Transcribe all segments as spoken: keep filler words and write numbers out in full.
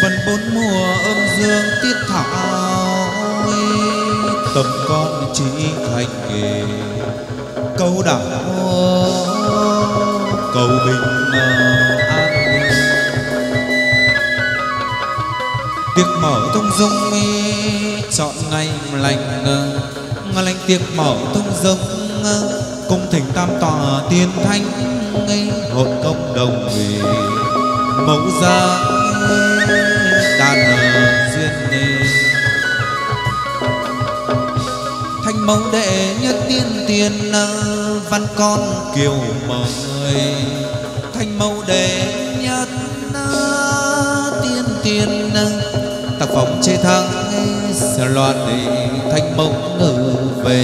Vần bốn mùa âm dương tiết thảo, tầm con chỉ thành nghề câu đảo cầu bình an. Tiệc mở tung dung chọn ngày lành, ngày lành tiệc mở tung dung cung thỉnh tam tòa tiên thánh, hội công đồng vì mẫu gia đàn duyên. Thanh mẫu đệ nhất tiên tiền văn con kiều mời, thanh mẫu đệ nhất tiên tiền tác phẩm chế thắng sẽ loạt để thanh mẫu ngự về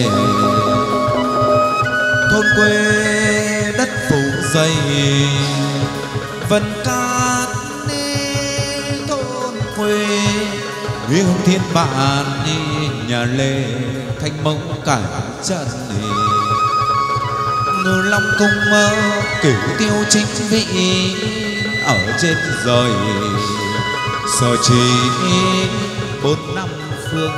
thôn quê đất phủ dày vân cát thôn quê hương thiên bản nhà lê thanh mẫu cả chân ngư long cung cửu tiêu chính vị ở trên rời sở chỉ bốn năm phương.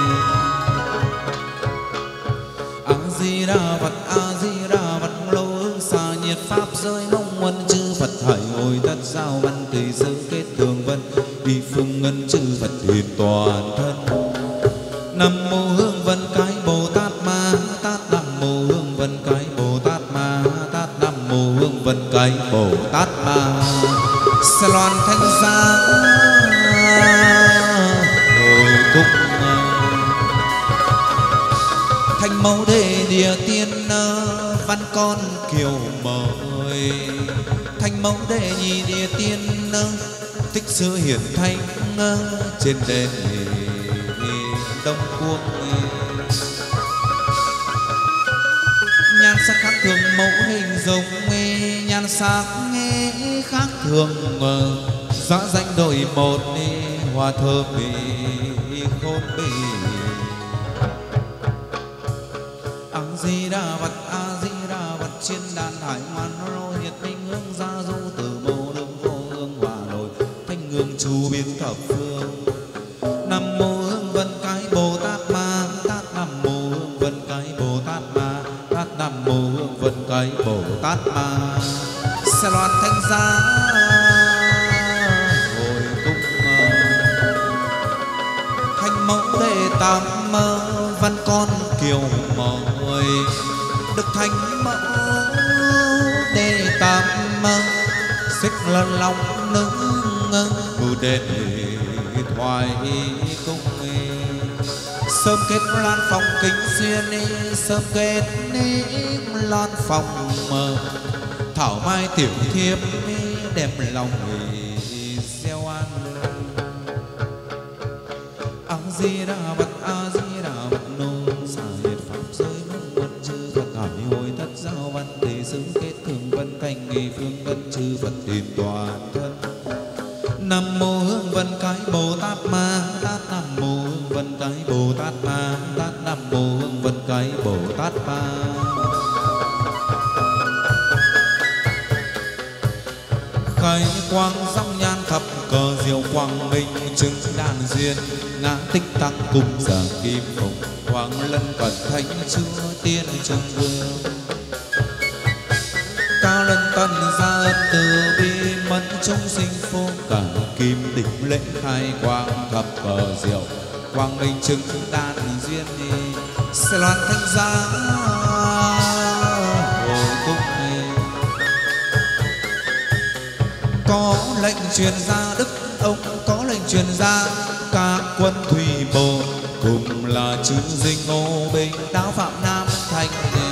A Di Đà Phật, A Di Đà Phật, lâu hương xa nhiệt pháp giới mong huân chư Phật hỡi ngồi tất giao văn tùy sự kết thường vân đi phương ngân chư Phật hiền toàn thân. Nam mô Hương Vân Cái Bồ Tát Ma Tát, Nam mô Hương Vân Cái Bồ Tát Ma Tát, Nam mô Hương Vân Cái Bồ Tát Ma. Sẽ loan thanh gia hồi cung, thanh mẫu đệ địa tiên văn con kiều mời, thanh mẫu đệ nhị địa tiên thích sự hiển thanh trên đền Đông Quốc. Nhan sắc khác thường mẫu hình giống, nhan sắc khác thường rõ danh đổi một hoa thơm bị khôn bỉ. A Di Đà Phật, A Di Đà Phật, trên đàn hải ngoan lô nhiệt minh hương gia du từ mô đường vô hương hòa lồi thanh hương chu biến thập phương. Nam mô Hương Vân Cái Bồ Tát Ma Tát, Nam mô Hương Vân Cái Bồ Tát Ma Tát, Nam mô Hương Vân Cái Bồ Tát Ma. Sẽ loan thanh gia hồi cung, thanh mẫu đệ tam văn con kiều mời, đức thanh mẫu đệ tam xích lần lòng nữ bù đền thoại cung. Sớm kết loan phòng kính xuyên, sớm kết loan phòng thảo mai tiểu thiếp đẹp lòng gieo an. A Di Đà Phật, A Di Đà Phật, nôn xả nhiệt pháp giới mong quân chư Phật hỏi hồi tất giao văn thế xứ kết thường vân thành nghi phương ngân chư Phật tiền toàn thân. Nam mô Hương Vân Cái Bồ Tát Ma Tát, Nam mô Hương Vân Cái Bồ Tát Ma Tát, Nam mô Hương Vân Cái Bồ Tát Ma. Khai quang dòng nhan thập cờ diệu quang minh chứng đàn duyên ngã tích tăng cùng giờ kim phụng quang lân cận thánh chúa tiên trần vương cao lân tân gia ân từ bi mẫn chúng sinh vô cả kim đỉnh lễ khai quang thập cờ diệu quang minh chứng đàn duyên đi sẽ loan thanh gia hồi cung. Có lệnh truyền ra đức ông có lệnh truyền ra các quân thủy bộ cùng là chữ dinh ngô binh đáo phạm nam thành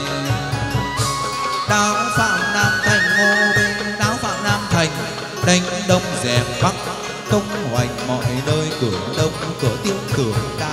đáo phạm nam thành ngô binh đáo phạm nam thành đánh đông dẹp bắc tung hoành mọi nơi cửa đông cửa tiêu cửa đai.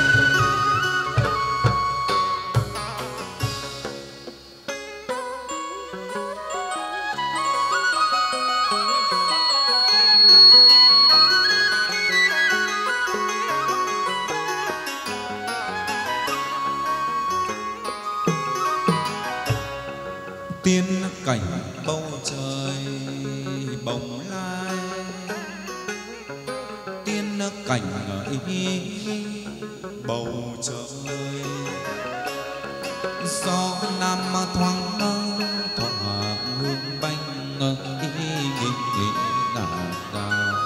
Tiên cảnh bầu trời bồng lai cảnh ý bầu trời. Gió nam thoáng thỏa hương banh ý nghĩ nghĩ ngả ngào.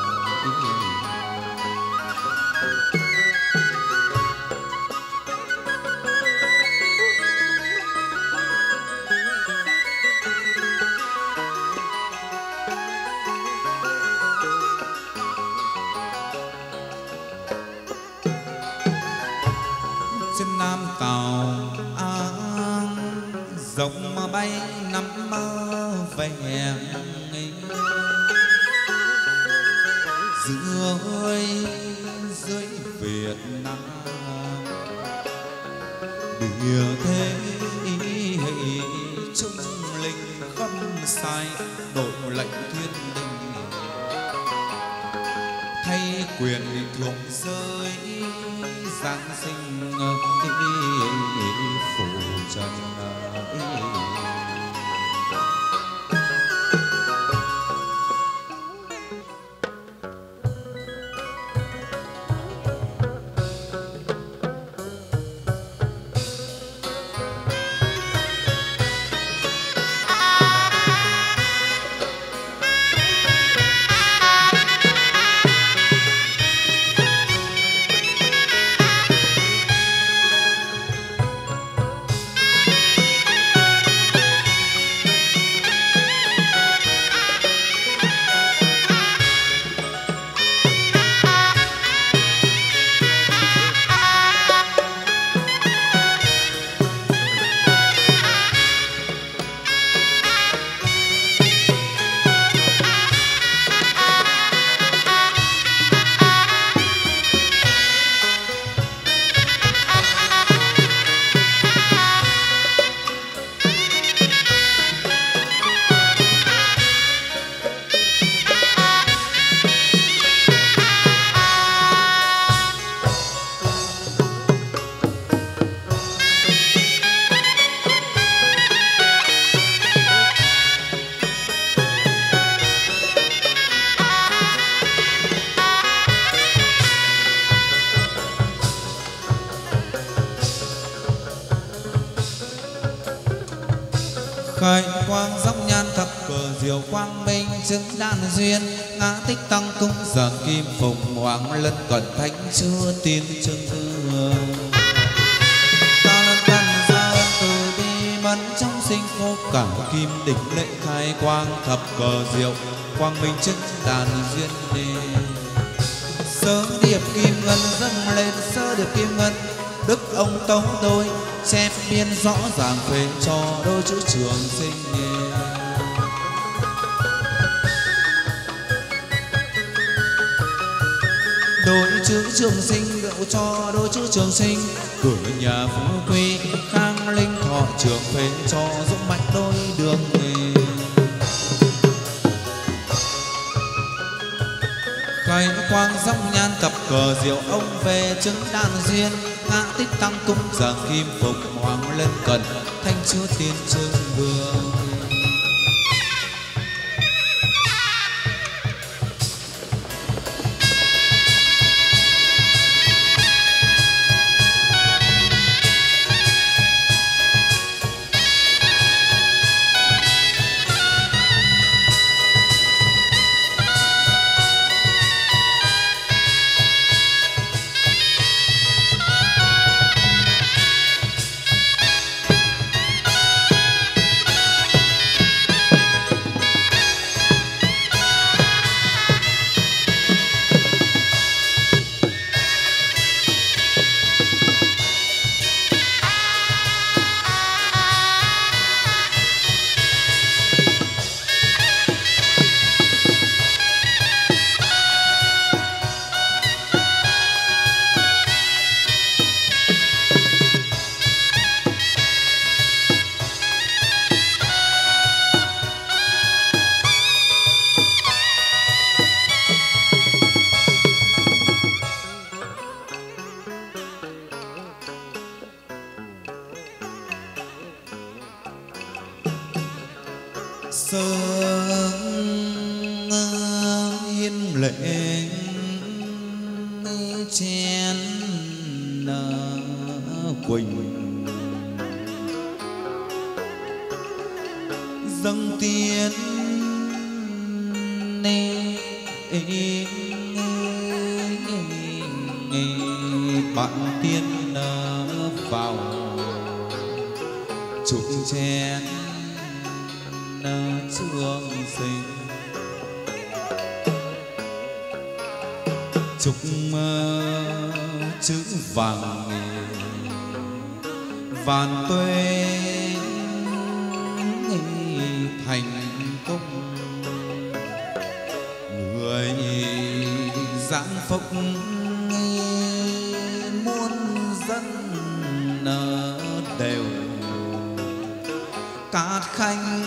Trên nam cào áng rộng mà bay nắm về dưới dưới Việt Nam địa thế trung linh không sai độ lệnh thiên đình thay quyền thuộc rơi giáng sinh phủ trần. Khởi quang dốc nhan thập cờ diệu quang minh chứng đan duyên ngã tích tăng cung giờ kim phụng hoàng lân cận thánh chưa tiên trương thương ta lân căn gia ân từ bi mẫn trong sinh vô cả kim đỉnh lệ khai quang thập cờ diệu quang minh chứng đan duyên đề sơ điệp kim ngân dâng lên sơ điệp kim ngân đức ông tấu đôi chép biên rõ ràng phê cho đôi chữ trường sinh nghề. Đôi chữ trường sinh đậu cho đôi chữ trường sinh cửa nhà phú quý khang linh thọ trường phê cho dũng mạnh đôi đường nghề. Khai quang dốc nhan cặp cờ diệu ông về chứng đan duyên ngã tích tăng cung giờ kim phục hoàng lên cận thanh chúa tiên trương vương. chén quỳnh dâng tiến bạn tiên vào chúc chén trường sinh chúc chữ vàng vạn tuế thành công người giảng phúc muôn dân đều cát khanh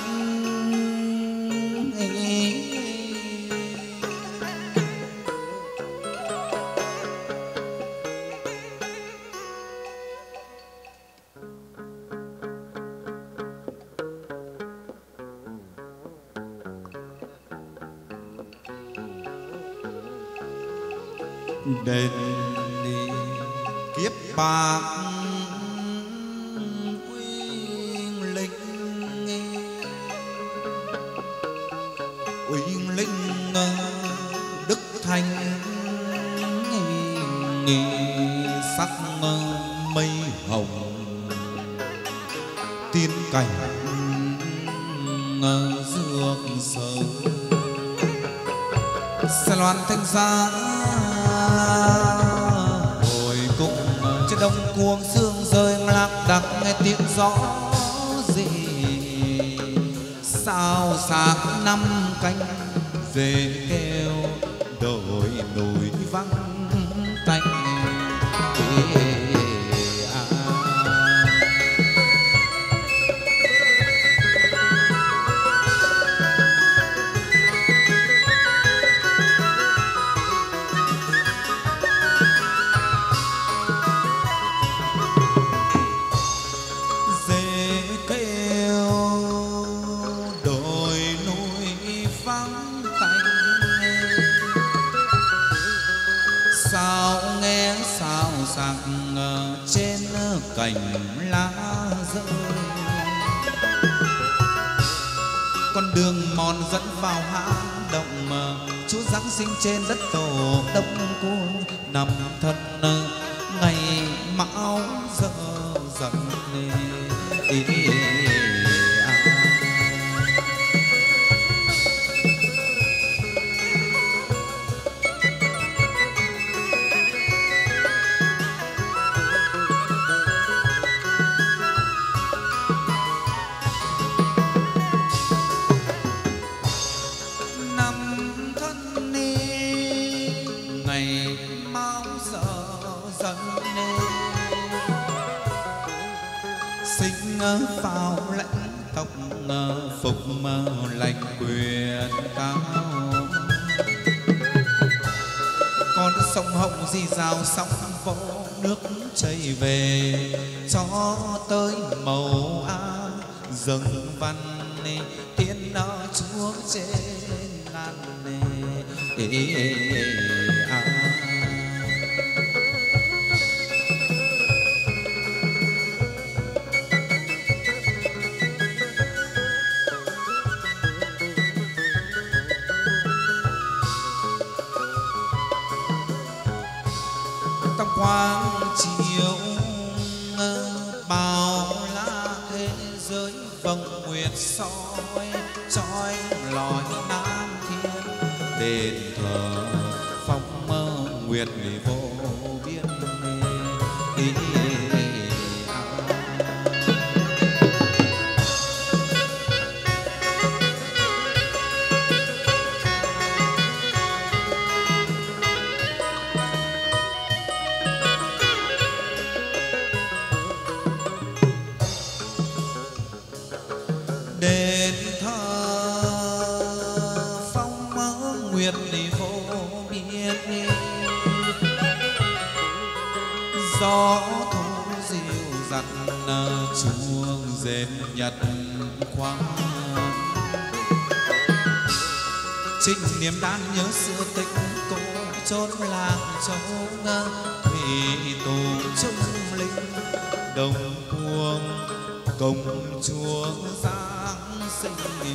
đền đi kiếp bạc uyên linh uyên linh đức thanh sắc mây hồng tiên cảnh dược sầu xe loan thanh giá hồi cùng trên đông cuồng sương rơi lạc đặc nghe tiếng gió gì sao sáng năm canh về kêu đồi núi vắng tanh trên cành lá rơi con đường mòn dẫn vào hang động Chúa Giáng sinh trên đất tổ đông cô nằm thân ngày mão dở dần ý, ý, à. Phao lãnh tộc phục lành quyền cao con sông Hồng dì dào sóng vỗ nước chảy về cho tới màu a rừng văn thiên chúa trên ngàn ê, ê, ê, ê, à. Quang chiếu bao la thế giới vầng nguyệt soi trói lòi nam thiên đền thờ phong nguyệt vô biên ý, ý, à. Đền thờ phong nguyệt vô biên gió thu dịu dặt chuông rền nhật khoáng trinh niềm đan nhớ xưa tích cô chốn làng châu thủy tù trung linh đồng cuồng công chúa giáng sinh.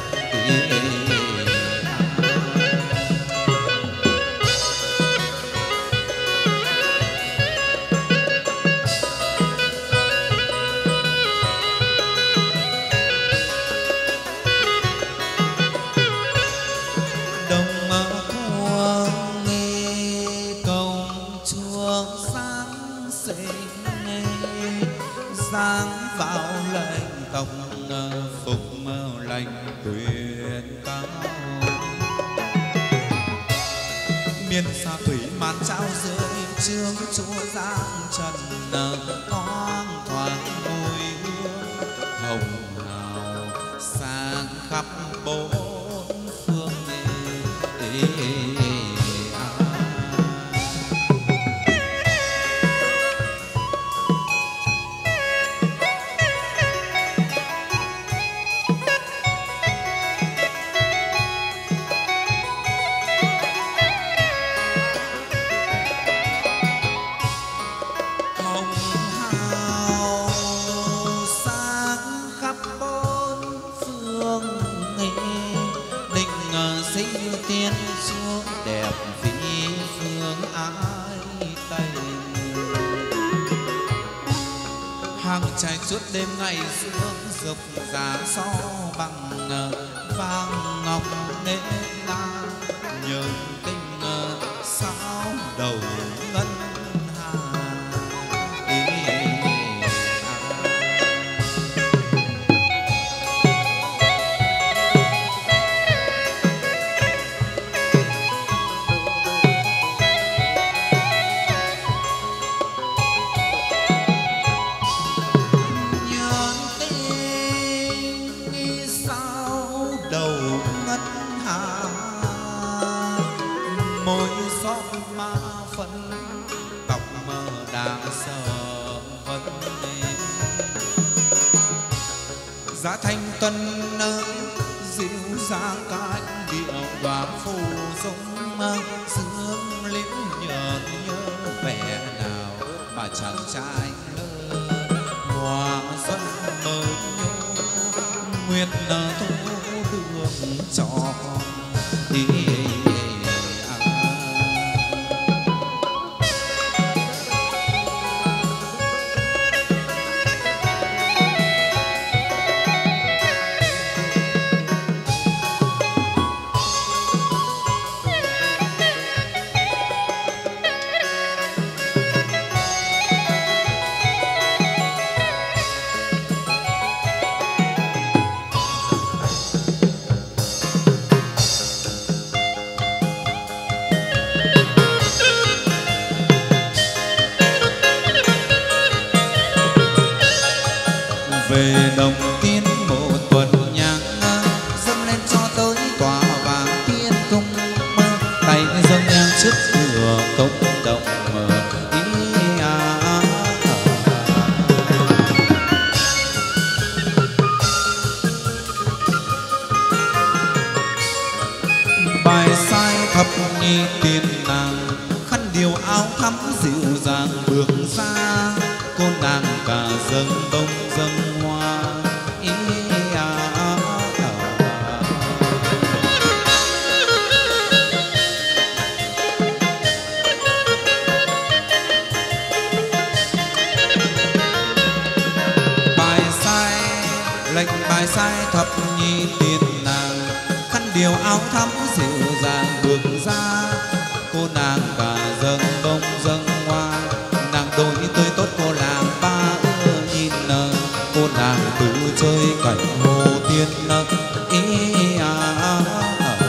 Sáng vào lệnh tổng phục lệnh tuyên cao, miền xa thủy màn trao dưới trương chúa giang trần, thoáng thoáng mùi hương hồng hào sang khắp bốn phương. Ê, ê, ê. Trải suốt đêm ngày sương rực giá so bằng vàng ngọc nến la, nhớ tình sao đầu ngân hà. Môi gió ma phân tóc mơ đang sợ vấn đề, giá thanh tuân dịu dàng cánh điệu và phù dung dương liễu nhớ nhớ vẻ nào mà chàng trai lơ hoa xuân mơ nhung nguyệt thu đường tròn đi. Về đồng tiên một tuần nhang dâng lên cho tới tòa vàng thiên cung, tay dâng nhang trước cửa công đồng ý à. Bài sai thập nhi tiên nàng khăn điều áo thắm dịu dàng bước ra, cô nàng cả dâng bông dâng hoa ý à, à, à. Bài sai lệnh bài sai thập nhi tiên nàng khăn điều áo thắm dịu dàng bước ra, cô nàng cả dâng bông dâng hoa, nàng đôi tươi tốt cô làng ba ưa nhìn, cô nàng tự chơi cảnh hồ tiên ý à, à, à.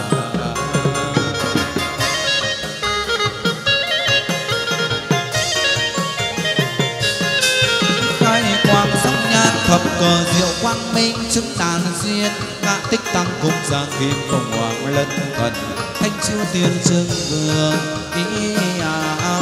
Khai quang sóng nhát thập cờ diệu quang minh chứng đàn duyên, ngã tích tăng cung giang kim phồng hoàng lân thần thanh chiêu tiên trương vương ý à, à.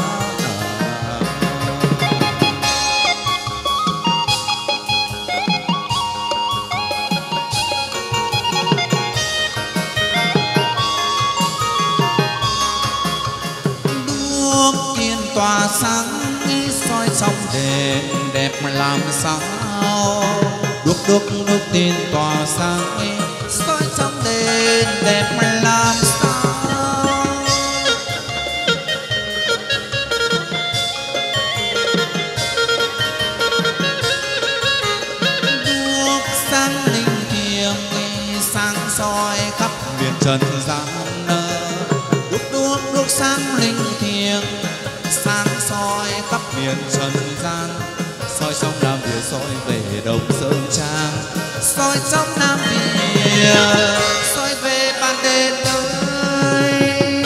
đuốc tiên tỏa sáng soi trong đèn đẹp làm sao. Đuốc đuốc đuốc tiên tỏa sáng soi trong đèn đẹp làm sao. Đuốc sáng linh thiêng sáng soi khắp miền trần gian. Đuốc đuốc đuốc sáng linh thiêng sáng soi khắp miền trần gian. Soi trong Nam Việt soi về Đông Sơn Trang, soi trong Nam Việt soi về ban đêm ơi.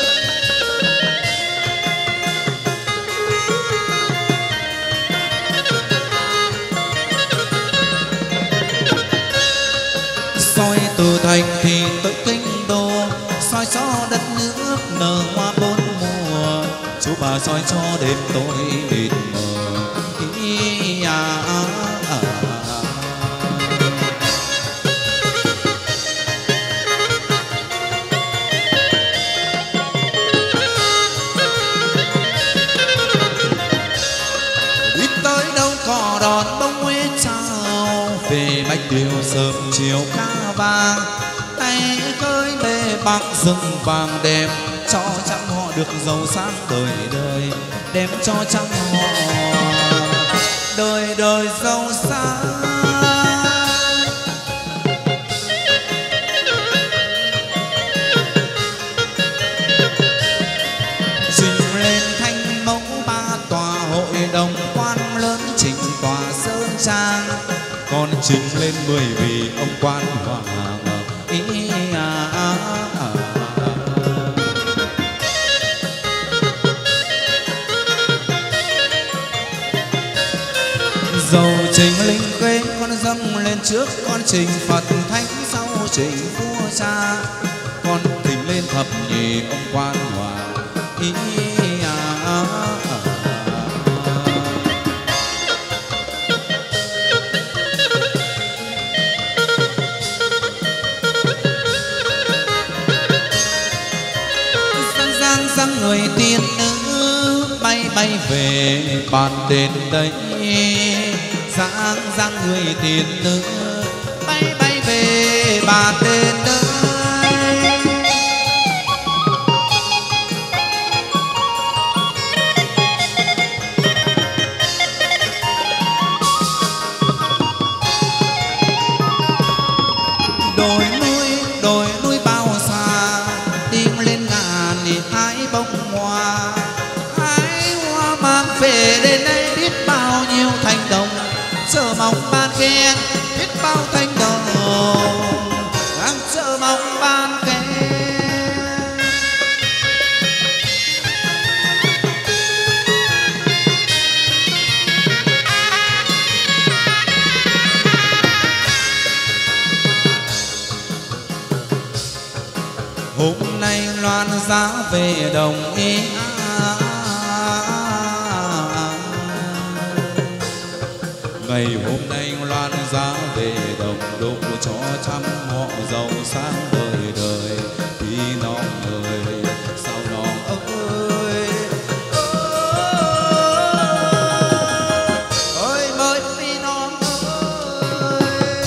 Soi từ thành thị tới kinh đô, soi cho đất nước nở hoa bốn mùa. Chú bà soi cho đêm tối mịt mờ. Ý à, à, à. Đi tới đâu có đón bông huyết trao, về bách điều sớm chiều ca vàng. Tay cơi bê bạc rừng vàng đem cho trăm họ được giàu sang đời đời, đem cho trăm họ đời đời giàu sang. Trình lên thanh mẫu ba tòa hội đồng quan lớn trình tòa sơn trang, còn trình lên mười vị ông quan hoàng. Ý à, à, à. Dầu trình linh khế con dâng lên trước, con trình Phật thánh sau trình vua cha, con thỉnh lên thập nhị ông quan hòa. Ý à, à, à. Giang giang giang người tiên nữ bay bay về bàn đền đây. Giang giang người tiên nữ bay bay về bàn đền đây. Đồi núi đồi núi bao xa, tìm lên ngàn thì hái bông hoa. Hái hoa mang về đến đây biết bao nhiêu thành đồng, chờ mong ban khen biết bao thanh đồng, đang chờ mong ban khen. Hôm nay loan giá về đồng ý. Ngày hôm nay loan giá về đồng, đô cho trăm họ giàu sang đời đời. Thì non ơi sao non ơi ơi mới đi non ơi.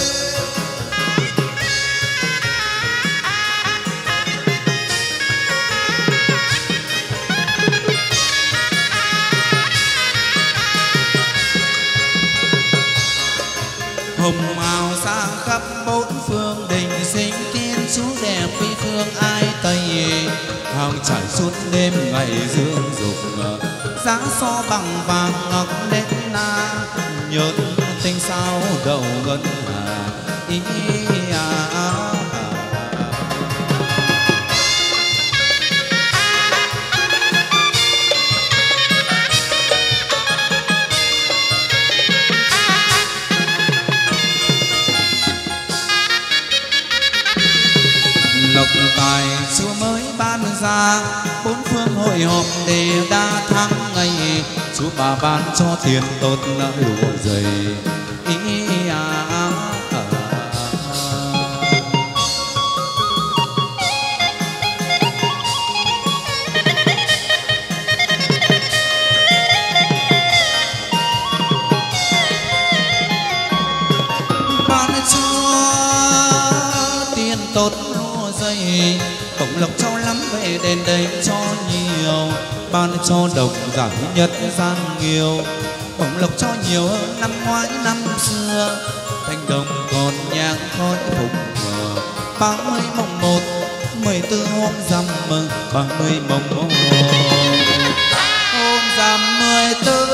Hồng màu sang khắp bốn phương, đình sinh tiên chú đẹp phi phương ai tây. Hàng trải suốt đêm ngày dương dục, giá so bằng vàng ngọc nét na. Nhớ tinh sao đầu ngân hà. Ý à, à, à. Lộc tài chúa mới ban ra, bốn phương hội họp để đa thắng ngày. Chúa bà ban cho tiền tốt lụa dày. Ý à, à, à. lộc cho lắm về đền đây cho nhiều, ban cho độc giải nhất gian nhiều. Bổng lộc cho nhiều hơn năm ngoái năm xưa, thanh đồng còn nhang khói phục thờ. Ba mươi mồng một, mười tư hôm rằm mừng, ba mươi mồng một hôm rằm mười tư.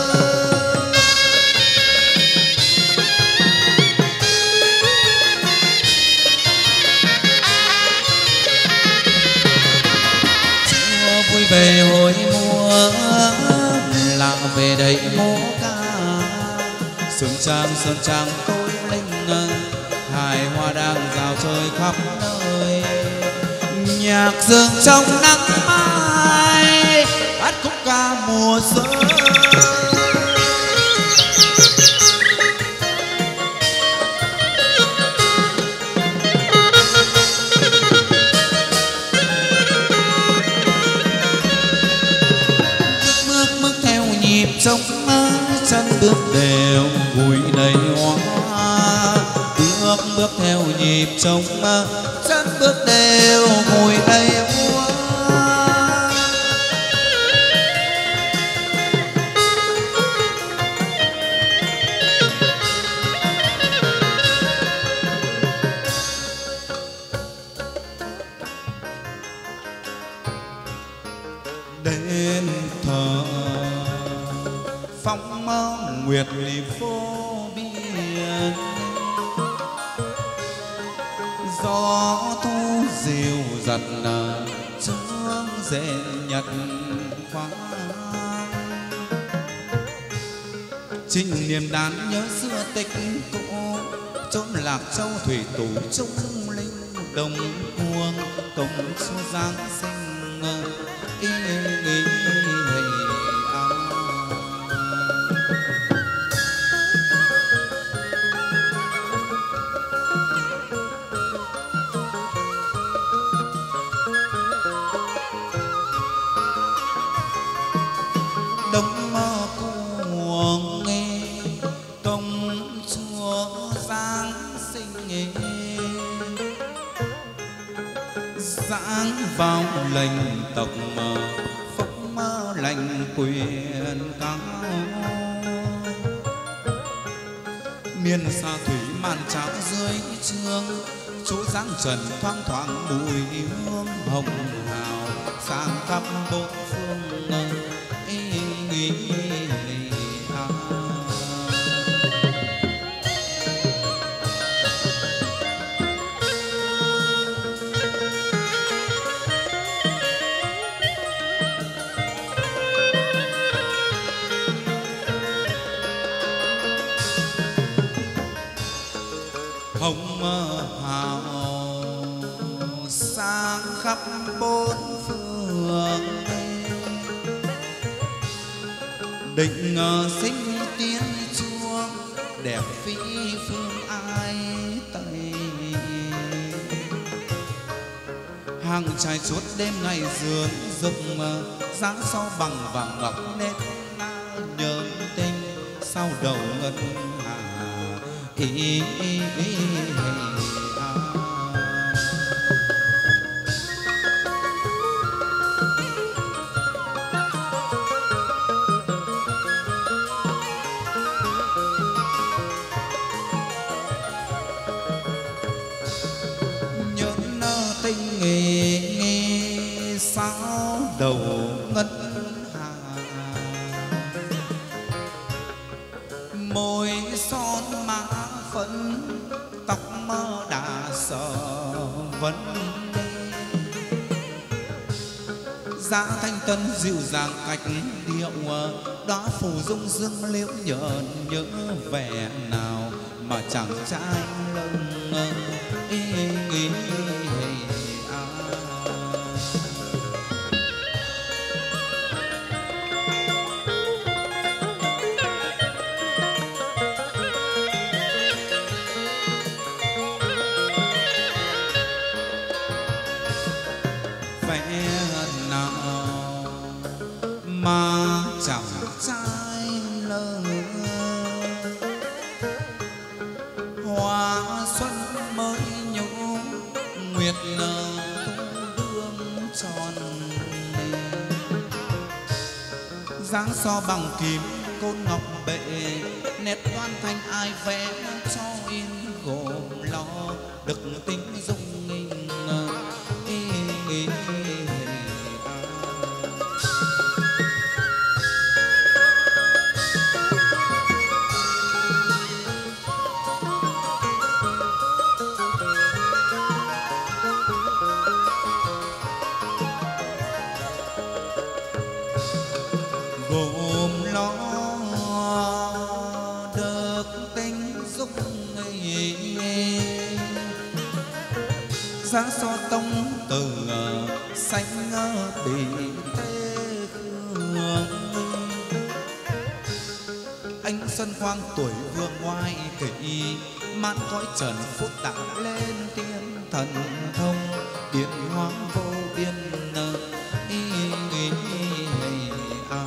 Vui về hồi mùa là về đây múa ca, sương trang sơn trang tối linh, hài hoa đang rào chơi khắp nơi. Nhạc dương trong nắng mai, hát khúc ca mùa xuân. Trong chân bước đều vui đầy hoa, bước bước theo nhịp trong chân bước đều vui đầy hoa. Đến thờ phong nguyệt phố biển, gió thu dịu dặt sương rền nhật khoáng. Trình niềm đàn nhớ xưa tích cũ, chốn lạc châu thủy tủ trung linh. Đồng cuồng công số giáng sinh ý nghĩ đông cuồng nghe công chúa giáng sinh nghe, giáng vào lệnh tộc phúc lành quyền cao. Miền xa thủy màn tráo dưới trương, chú giáng trần thoang thoảng mùi hương hồng hào sang khắp bốn phương ý nghĩ à. Hồng hào sang khắp bốn phương, định sinh tiên chuông đẹp phi phương ai tây. Hàng trai chuốt đêm ngày giường rụng, dáng so bằng vàng ngọc nét nhớ tình sau đầu ngân hà ý, ý, ý, ý, à. Nhớ nơ tình nghề nghề sao đầu ngân hà, môi son má phấn tóc mơ đã sợ vấn giá thanh tân dịu dàng cách điệu, đóa phù dung dương liễu nhợn nhớ vẻ nào mà chẳng trai lông ý nghĩ à. Mà chẳng trai lỡ hoa xuân mới nhũ nguyệt thu đưa dáng so bằng kim côn ngọc bệ, nét đoan thanh ai vẽ cho in gồm lo được tính dung nghinh. Giá so tông từ xanh bị tê khương, anh xuân quang tuổi vương ngoại kỵ, mãn cõi trần phúc đạo lên tiên thần thông, biến hóa vô biên ý, ý, ý, à.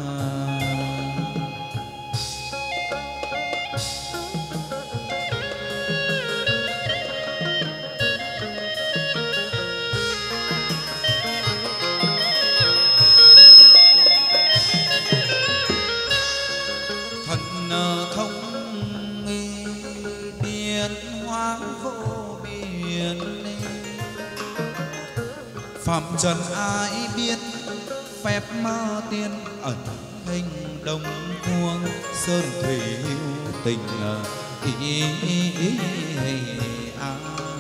Phạm trần ai biết phép ma tiên ẩn hình đông cuồng, sơn thủy hữu tình ý, ý, ý, ý, à.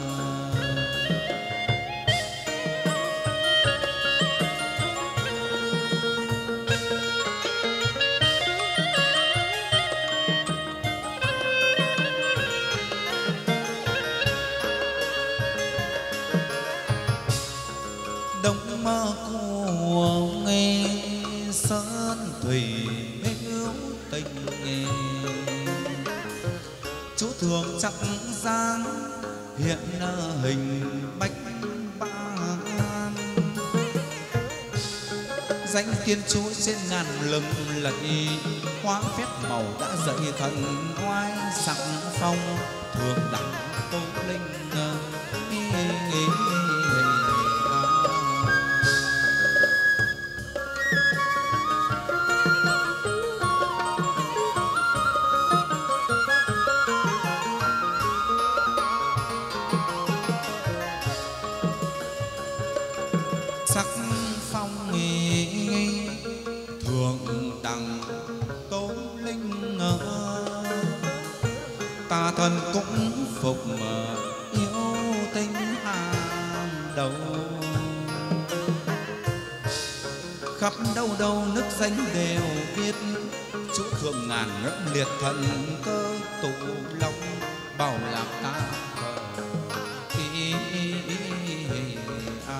Thường chắc dáng hiện hình bách ban, danh tiên chúa trên ngàn lừng lẫy, hóa phép màu đã dạy thần oai sắc phong, thường đẳng tô linh ý, ý, ý, thần cũng phục yêu tinh hàng đầu, khắp đâu đâu nước danh đều biết, chú thượng ngàn ngẫm liệt thần cơ tụ long, bảo lạc ta ý, ý, ý, ý, à.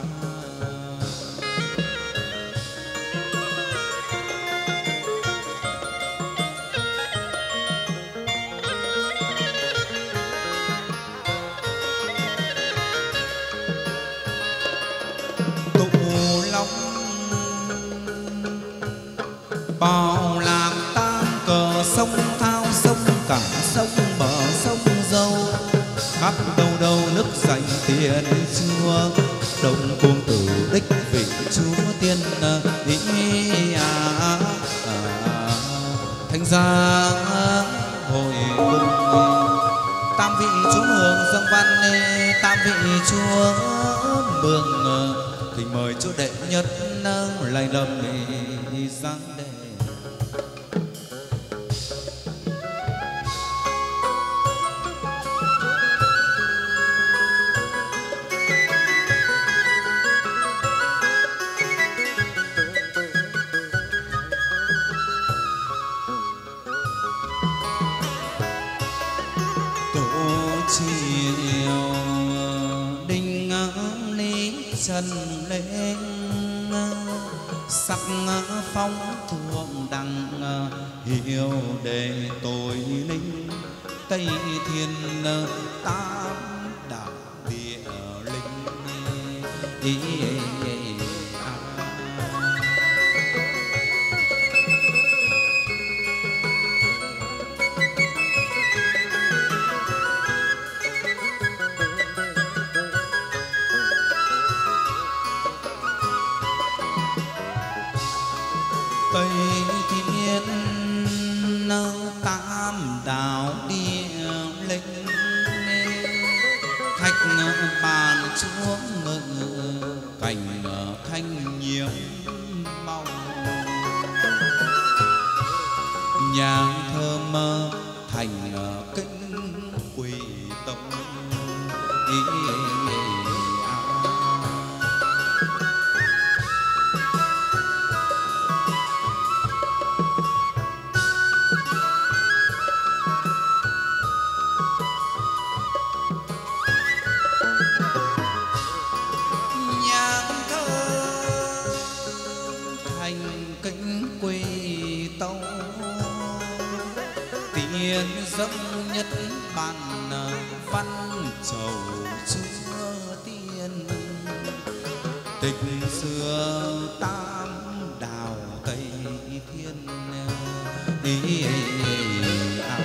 Bảo lạc tam cờ sông thao sông cảng sông bờ sông dâu, khắp đâu đâu nước dành tiền chúa, đồng cung tử đích vị chúa tiên ý, à, à, à. Thành ra hồi cung tam vị chúa mường dâng văn, tam vị chúa mường thì mời chúa đệ nhất lại lâm giáng đề. Chiều đinh lý trần lên, sắc phong thượng đẳng hiệu đề tội linh, tây thiên tam đạo địa linh ý, ý, ý. Tây thiên tam đảo địa linh, thạch bàn chúa ngự cảnh thanh nhiễm màu, nhang thơm thành kính quỳ tông. Ý, ý, ý, à. Nhang thơm thành kính quỳ tông, tiền dâng nhất bàn văn chầu chúa tiên, tịch xưa tam đảo Tây thiên. Ý, ý, ý, à.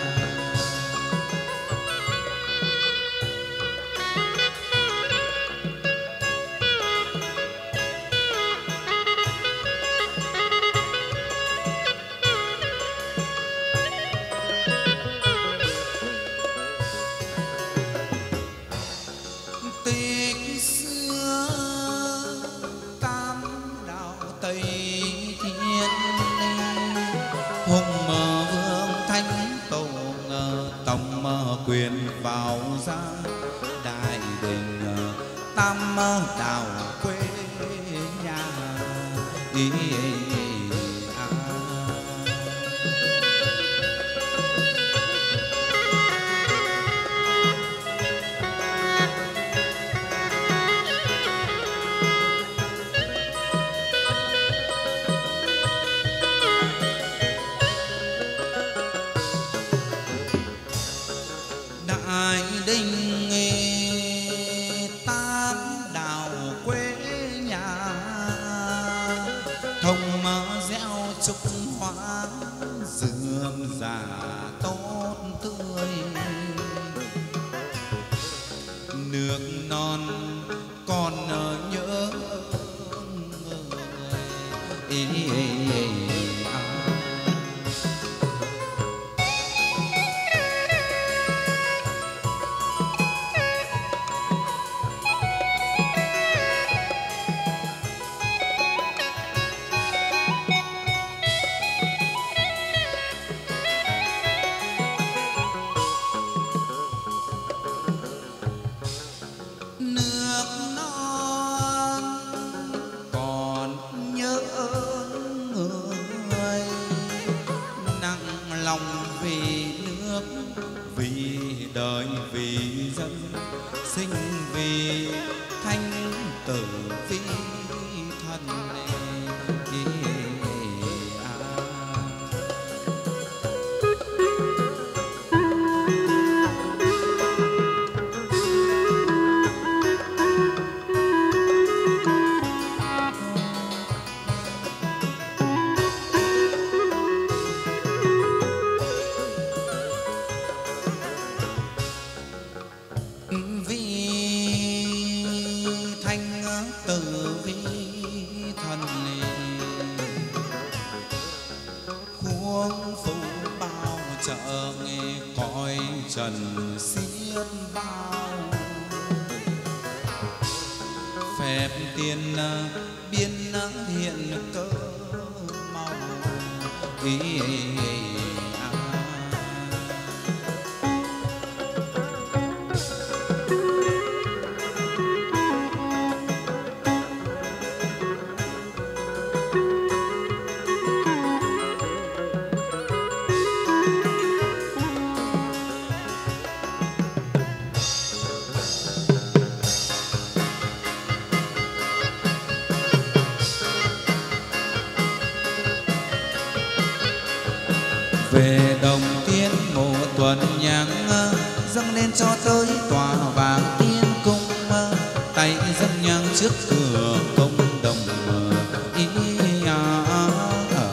Tích xưa tam đảo Tây thiên, hùng vương thánh tổ tổng quyền vào ra đại đình, tam đảo quê nhà. Ý, ý, ý, à. Đại đình tam đảo quê nhà, thông gieo trúc hoa rượm rà tốt tươi, nước non còn nhớ người. Ý, ý, ý, à. Nước non còn nhớ người, nặng lòng vì nước vì đời vì dân, sinh vì thanh tử vì thần này. Ý, à. Vì thanh tử vi thần này, khuôn phủ bao trợ nghe cõi trần xiết bao, phép tiên biên hiện cơ màu. Ý, ý, ý, à. Về đồng tiên mộ tuần nhang dâng lên cho tới tòa vàng tiên cung, tay dâng nhang trước cửa công đồng. Ý, à, à, à.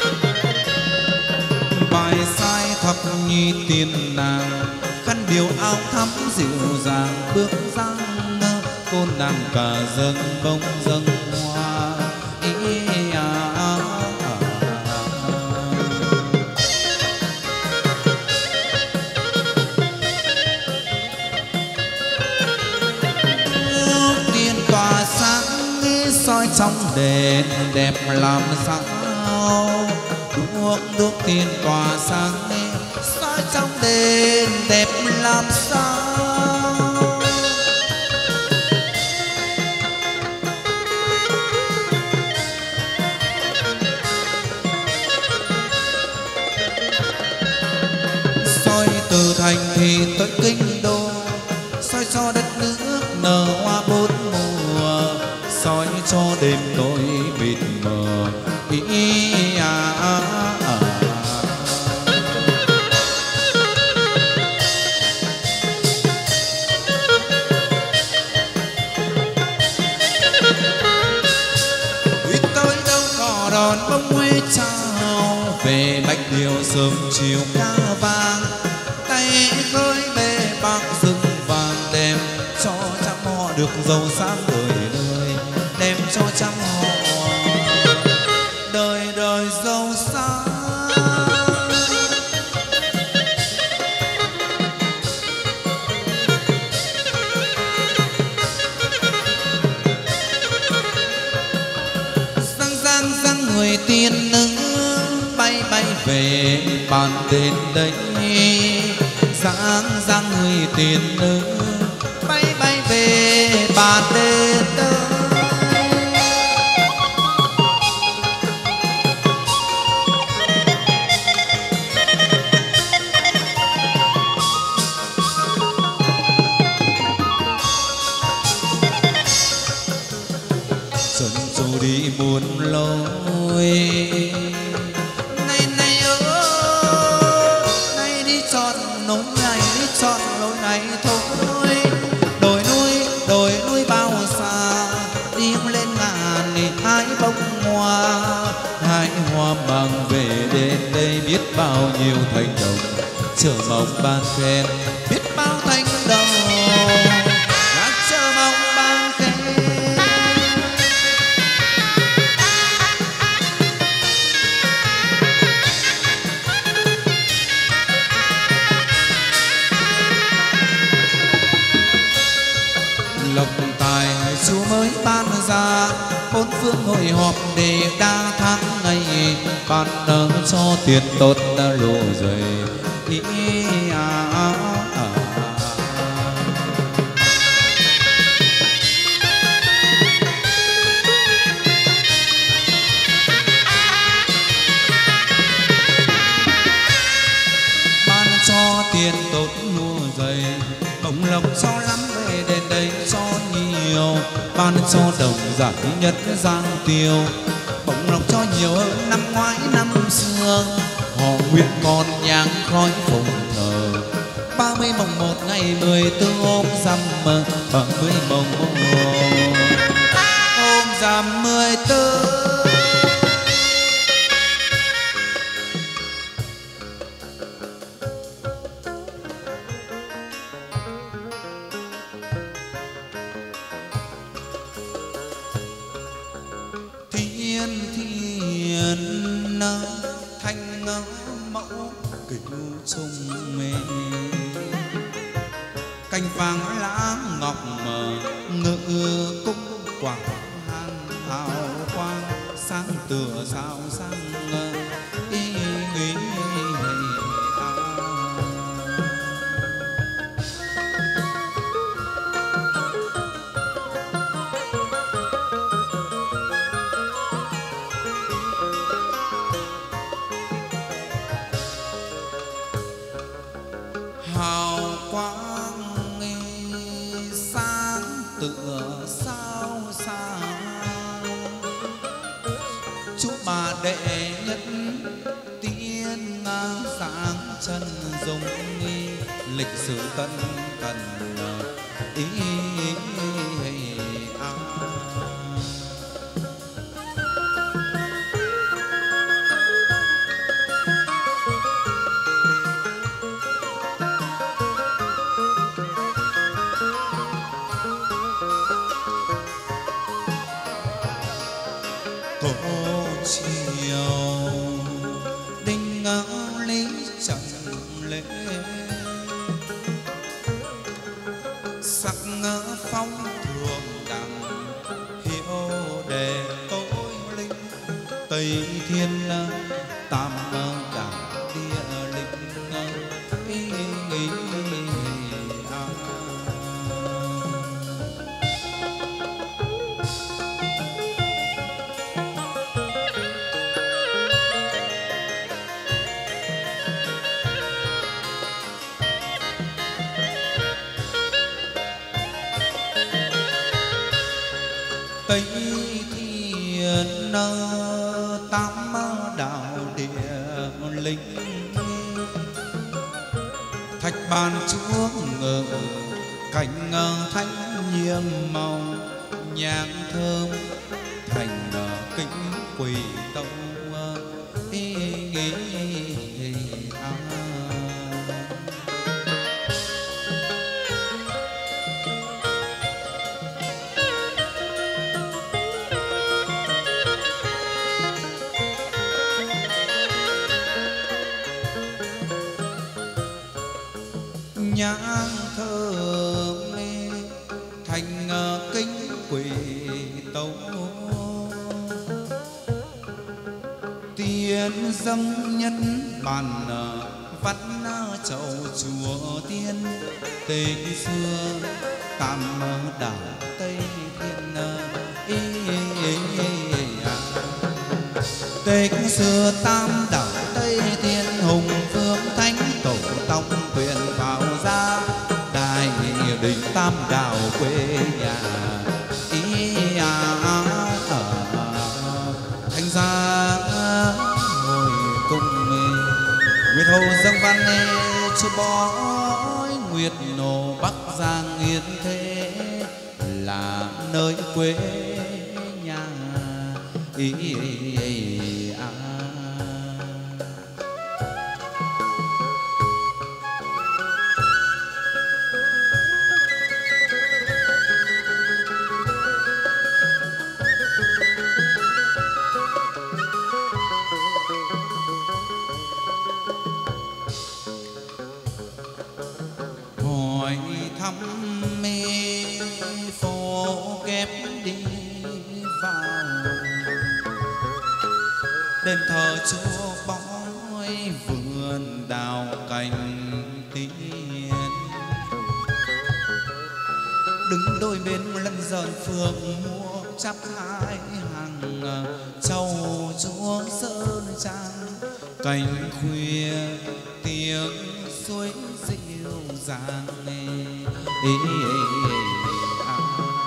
Bài sai thập nhi tiên nàng, khăn điều áo cao thắm dịu dàng bước sang cô nàng cả dâng bông dâng hoa ý à, à, à, à. Tiên tỏa sáng soi trong đèn đẹp làm sao đuốc đuốc tiên tỏa sáng soi trong đèn đẹp làm sao soi từ thành thị tới kinh đô soi cho đất nước nở hoa bốn mùa soi cho đêm tối mịt mờ ý à, à, à. Vì tới đâu có đón bông huế chào về bạch điều sớm chiều ca vàng tay khơi bê bạc rừng vàng đem cho trăm họ được giàu sang đời đời đem cho trăm họ đời đời giàu sang. Răng răng răng người tiên nữ bay bay về bàn đến đây giang giang người tiên nữ bay bay về bàn đến đây. Chân trâu đi muôn lối này này ơi này đi chọn nối này đi chọn lối này thôi đồi núi đồi núi bao xa đi lên ngàn hai bông hoa hai hoa mang về đến đây biết bao nhiêu thành đồng chờ mong ban khen biết bao thành đồng đã chờ mong ban khen. Lộc tài Chúa mới ban ra bốn phương hội họp để đa tháng ngày ban nở cho tiền tốt đã lộ dày ý à, à, à. Ban cho tiền tốt lúa dày bổng lộc cho lắm về đến đây cho nhiều ban cho đồng giải nhất giang tiêu bổng lộc cho nhiều hơn năm ngoái năm xưa họ nguyện còn nhang khói phụng thờ ba mươi mồng một ngày mười tư ôm rằm ba mươi mồng một ôm rằm mười tư. Thiên thiên thanh mẫu kính trung mê cành vàng lá ngọc ngự cung quảng hàng hào quang sáng tựa sao sáng ý, ý, ý, à. Hào quang sáng tựa sao sáng chúc bà đệ nhất tiên sáng chân dung lịch sử tân cần ý, ý, ý, à. sắc phong thường đẳng hiệu đề tối linh tây thiên tam đảo địa linh ý, ý, à. Tây thiên tam đạo địa linh thạch bàn chúa ngự cảnh thánh nhiệm màu nhang thơm thành kính quỳ tông ý, ý, ý, à. Nhang thơm thành kính quỳ tấu tiên dâng nhân bàn vắt chầu chùa tiên tình xưa tam đảo tây thiên ý, ý, ý, à. Tình xưa tam đảo tây thiên hùng vương thánh tổ tông quyền vào ra đại đình tam đảo quê nhà ý, à, à, à. Thành ra ngồi cùng nguyệt hồ dâng văn chú bói nguyệt nổ bắc giang yên thế là nơi quê nhà ý, ý, ý, à. Hỏi thăm mê phố kép đi vào đền thờ chúa bói vườn đào cành tiên đứng đôi bên lân dần phượng mua chắp hai hàng châu chúa sơn trang cành khuya tiếng suối dịu dàng ý, ý, ý, à.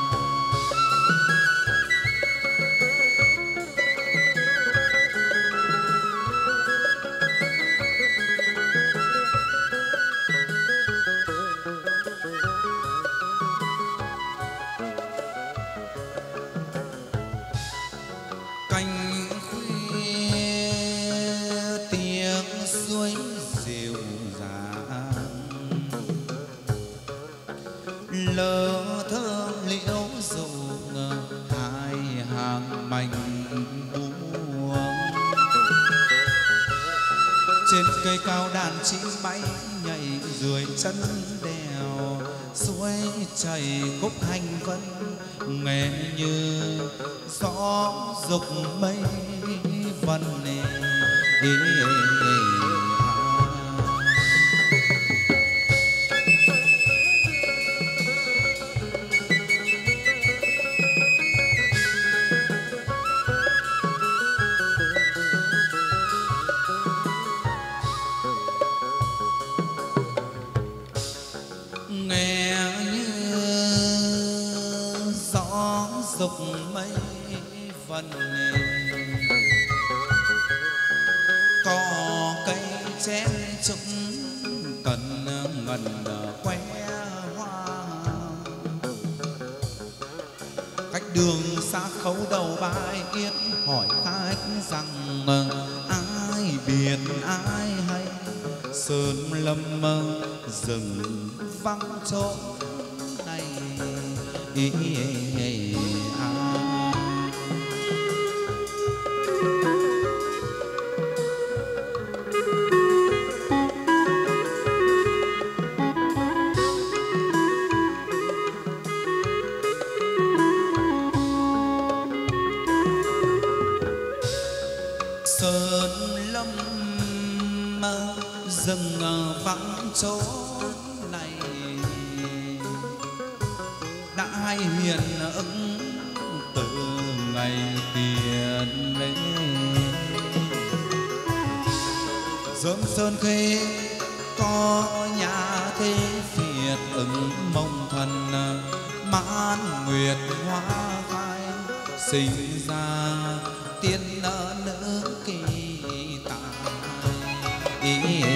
Cành khuya tiếng suối dịu dàng lơ thơm liễu rụng hai hàng mảnh buông trên cây cao đàn chim bay nhảy dưới chân đèo suối chảy khúc hành vân nghe như gió dục mây vần ý, ý, ý, ý. Nghe như gió dục mây vần có cây chen trúc cần ngần khoe hoa cách đường xa khấu đầu bãi yết hỏi khách rằng ai biết ai hay sơn lâm rừng vắng chỗ này ý, ý, ý, à. hay hiền ứng từ ngày tiền lễ. Dơm sơn khê có nhà thế Việt ứng mong thần mãn nguyệt hoa khai, sinh ra tiên nữ kỳ tài.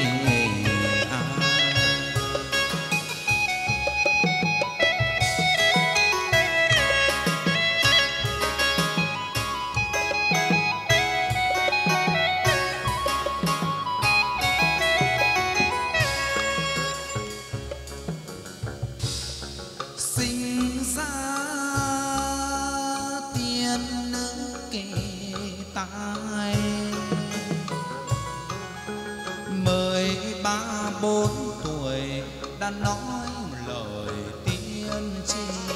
Bốn tuổi đã nói lời tiên tri,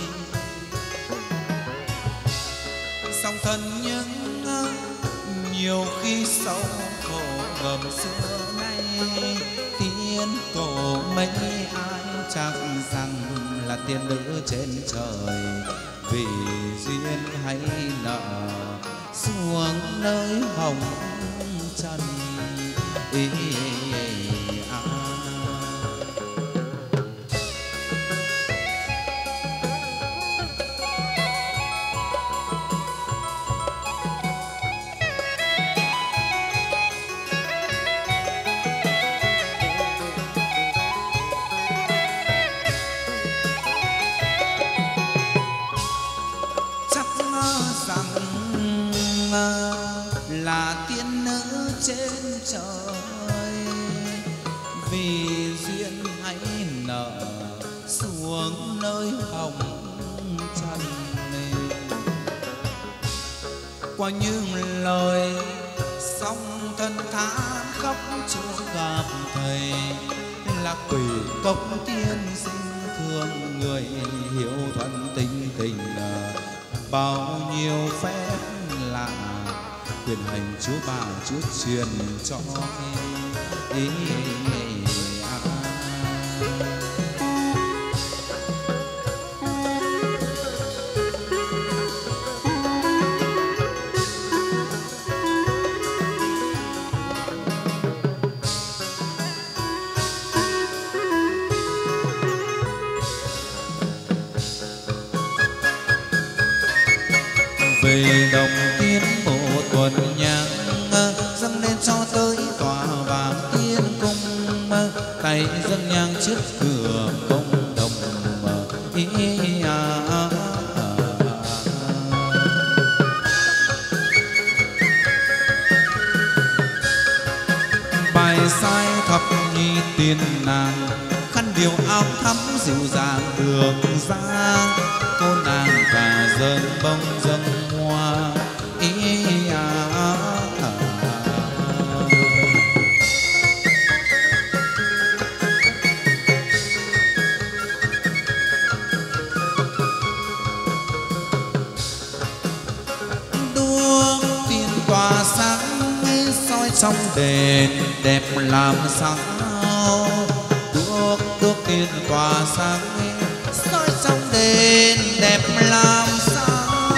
song thân những nhiều khi sâu khổ gầm xưa nay. Tiên tổ mấy ai chắc rằng là tiên nữ trên trời, vì duyên hay nợ xuống nơi hồng trần. Ý là tiên nữ trên trời, vì duyên hay nợ xuống nơi hồng trần. Qua những lời song thân than khóc chưa gặp thầy, là quỷ cốc tiên sinh thương người hiểu thuận tình tình. Bao nhiêu phép lạ quyền hành Chúa bà Chúa truyền cho ý, ý, ý, à. Về đồng tiên một tuần nhang dâng lên cho tới tòa vàng tiên cung, tay dâng nhang trước cửa công đồng. Ý, à, à, à. Bài sai thập nhi tiên nàng, khăn điều áo thắm dịu dàng được ra. Cô nàng và dâng bông dâng hoa. Ý, à, à, à. Đuốc tiên tỏa sáng soi trong đền đẹp làm sao. Đuốc đuốc tiên tỏa sáng soi trong đền đẹp làm sao.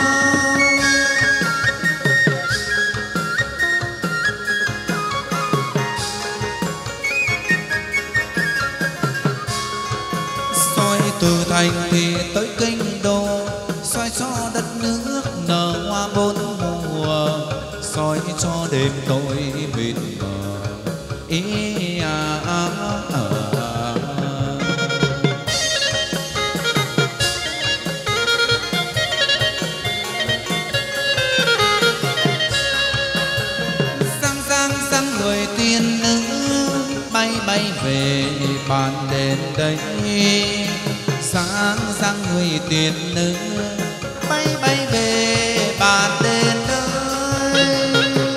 Soi từ thành thị tới kinh đô, soi cho đất nước nở hoa bốn mùa, soi cho đêm tối mịt mờ. Ý, à, à, à, à. Sang sang sang người tiên nữ bay bay về bàn đền đây. Sáng sang người tiên nữ bay bay về bàn đền đây.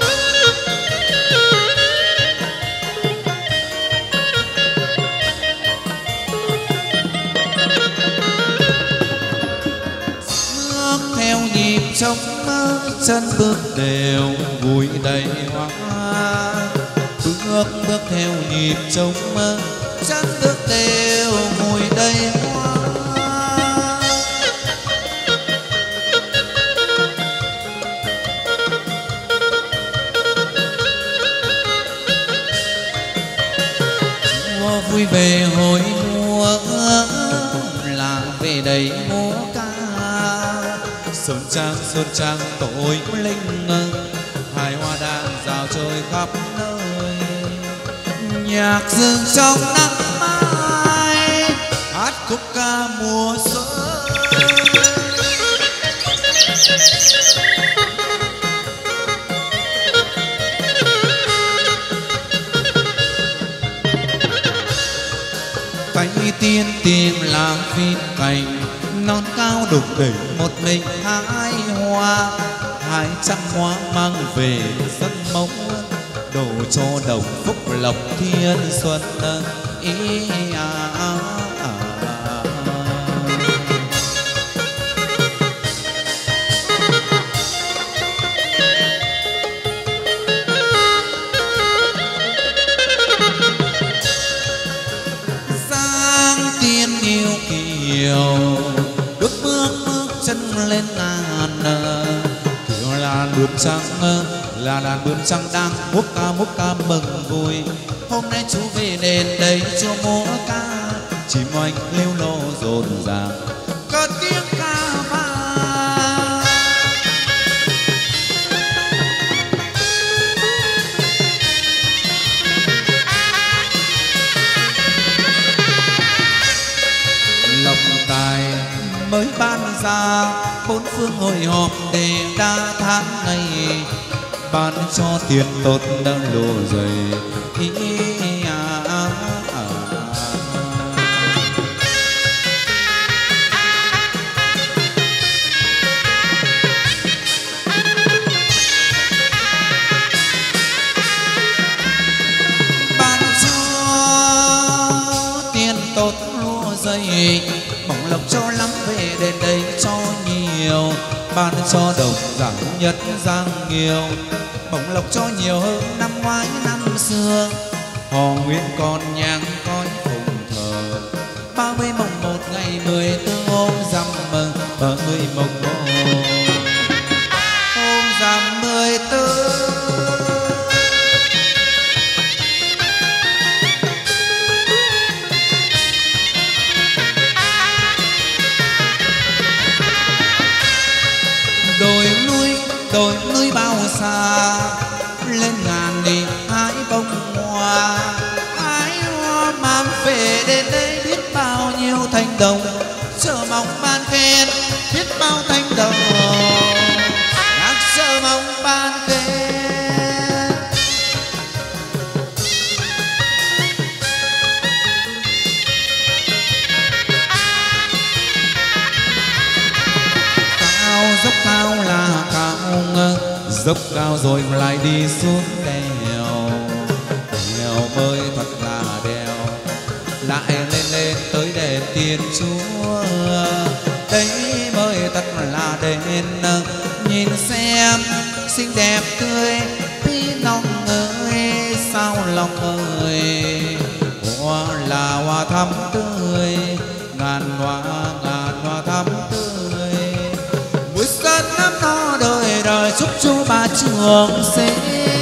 Bước theo nhịp trống chân bước đều vui đầy hoa. Bước bước theo nhịp trống chân bước đều vui đầy hoa. đây múa ca. Sơn trang sơn trang tội linh, hai hoa đàn rào trời khắp nơi. Nhạc dương trong nắng mai, hát khúc ca mùa xuân. Tay tiên tìm làm phim cành, non cao đục đỉnh một mình hai hoa. Hai trăm hoa mang về sân mông, đổ cho đồng phúc lộc thiên xuân. Ý à, à, à. Giang tiên yêu kiều, bước bước bước chân lên ngàn. Kiều là đàn bướm trắng, là đàn bướm trắng đang múa ca múa ca mừng vui. Hôm nay chú về đền đây cho múa ca, chim oanh liêu lô rộn ràng có tiếng ca vang. Lộc tài mới ban ra, bốn phương hội họp để đa tháng ngày. Ban cho tiền tốt đã lộ dày. Ý à, à, à. Ban cho tiền tốt lúa dày, bổng lộc cho lắm về đến đây cho nhiều. Ban cho đồng giảng nhất giang nhiều, bổng lộc cho nhiều hơn năm ngoái năm xưa. Họ nguyện còn nhang coi phụng thờ, ba mươi mồng một ngày mười tư hôm rằm mừng. Ba mươi mồng một hôm rằm mười tư. Đồi núi đồi núi bao xa, lên ngàn đi hái bông hoa. Hái hoa mang về đến đây biết bao nhiêu thanh đồng, chờ mong ban khen biết bao thanh đồng. Nhạc chờ mong ban khen. Cao dốc cao là cao, dốc cao rồi lại đi xuống đèo. Đèo mới thật là đèo, lại lên lên tới đền Thiên Chúa. Đấy mới thật là đền, nhìn xem xinh đẹp tươi tí nong ơi. Sao lòng ơi, hoa là hoa thắm tươi, ngàn hoa ngàn hoa thắm tươi. Mùi xuân năm no đời đời chúc chú ba trường sinh.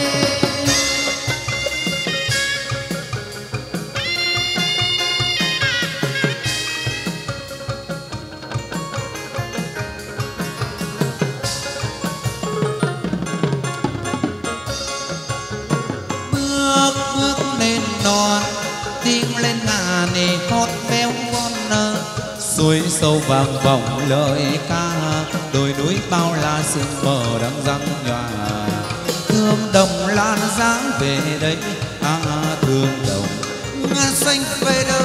Bước bước lên non, tiếng lên ngàn nề hót véo von. Suối sâu vàng vọng lời ca, đồi núi bao la sương mờ đang răng nhòa. Thương đồng lan dáng về đây, à, thương đồng ngàn xanh về đây.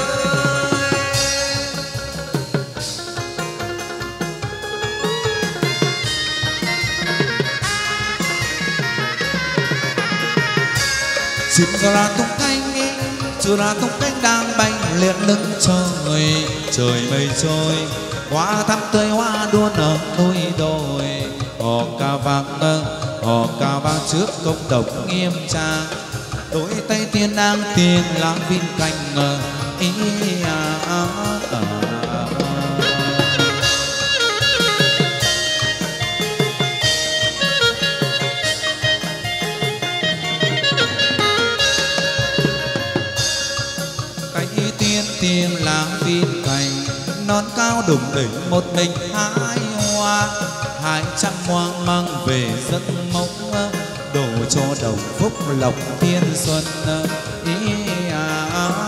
Chim ra tung cánh, chim ra tung cánh đang bay liệt lưng trời. Trời mây trôi, hoa thắm tươi hoa đua nở núi đồi. Hò ca vang, hò ca vang trước công đồng nghiêm trang. Đôi tay tiên đang tiền lãng vinh cành. Ý à, à, à. Tiếng làm viên cành, non cao đùng đỉnh một mình hái hoa, hai trăm hoang mang về giấc mộng, đổ cho đồng phúc lộc thiên xuân. Ý à, à, à.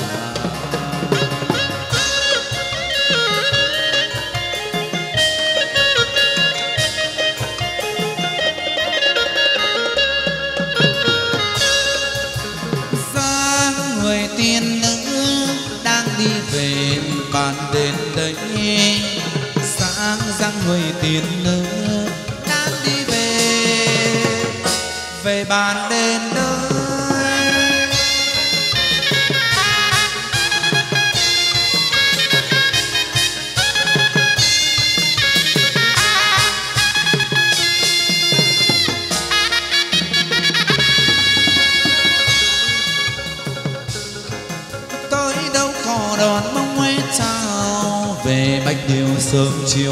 Dáng người tiên nữ đang đi về bàn đền đây, sáng dáng người tiên nữ đang đi về về bàn đền đây. Tới đâu có đón mong ngoe chào về bạch điều sớm chiều.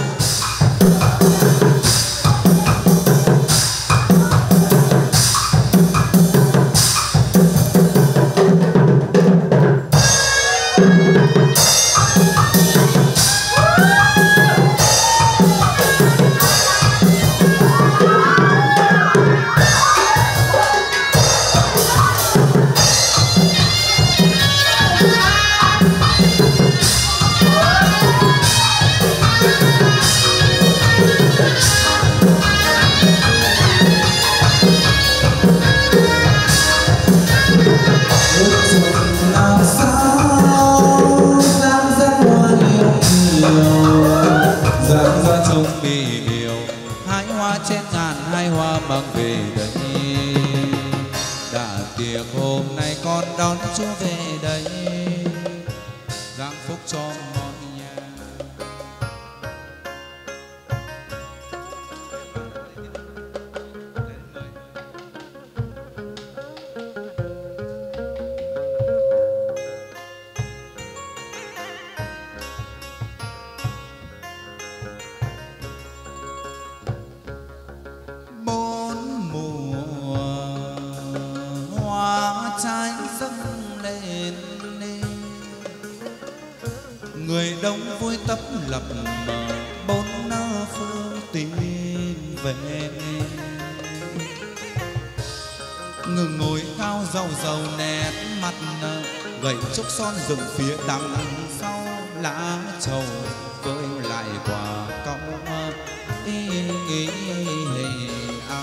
Mang về đây đã tiệc hôm nay con đón Chúa về đây, giáng phúc cho mọi nhà. Người đông vui tấp lập bốn phương tìm về, ngừng ngồi cao giàu giàu nét mặt, gậy trúc son dựng phía đằng sau lá trầu với lại quả cau. Ý, ý, ý, à.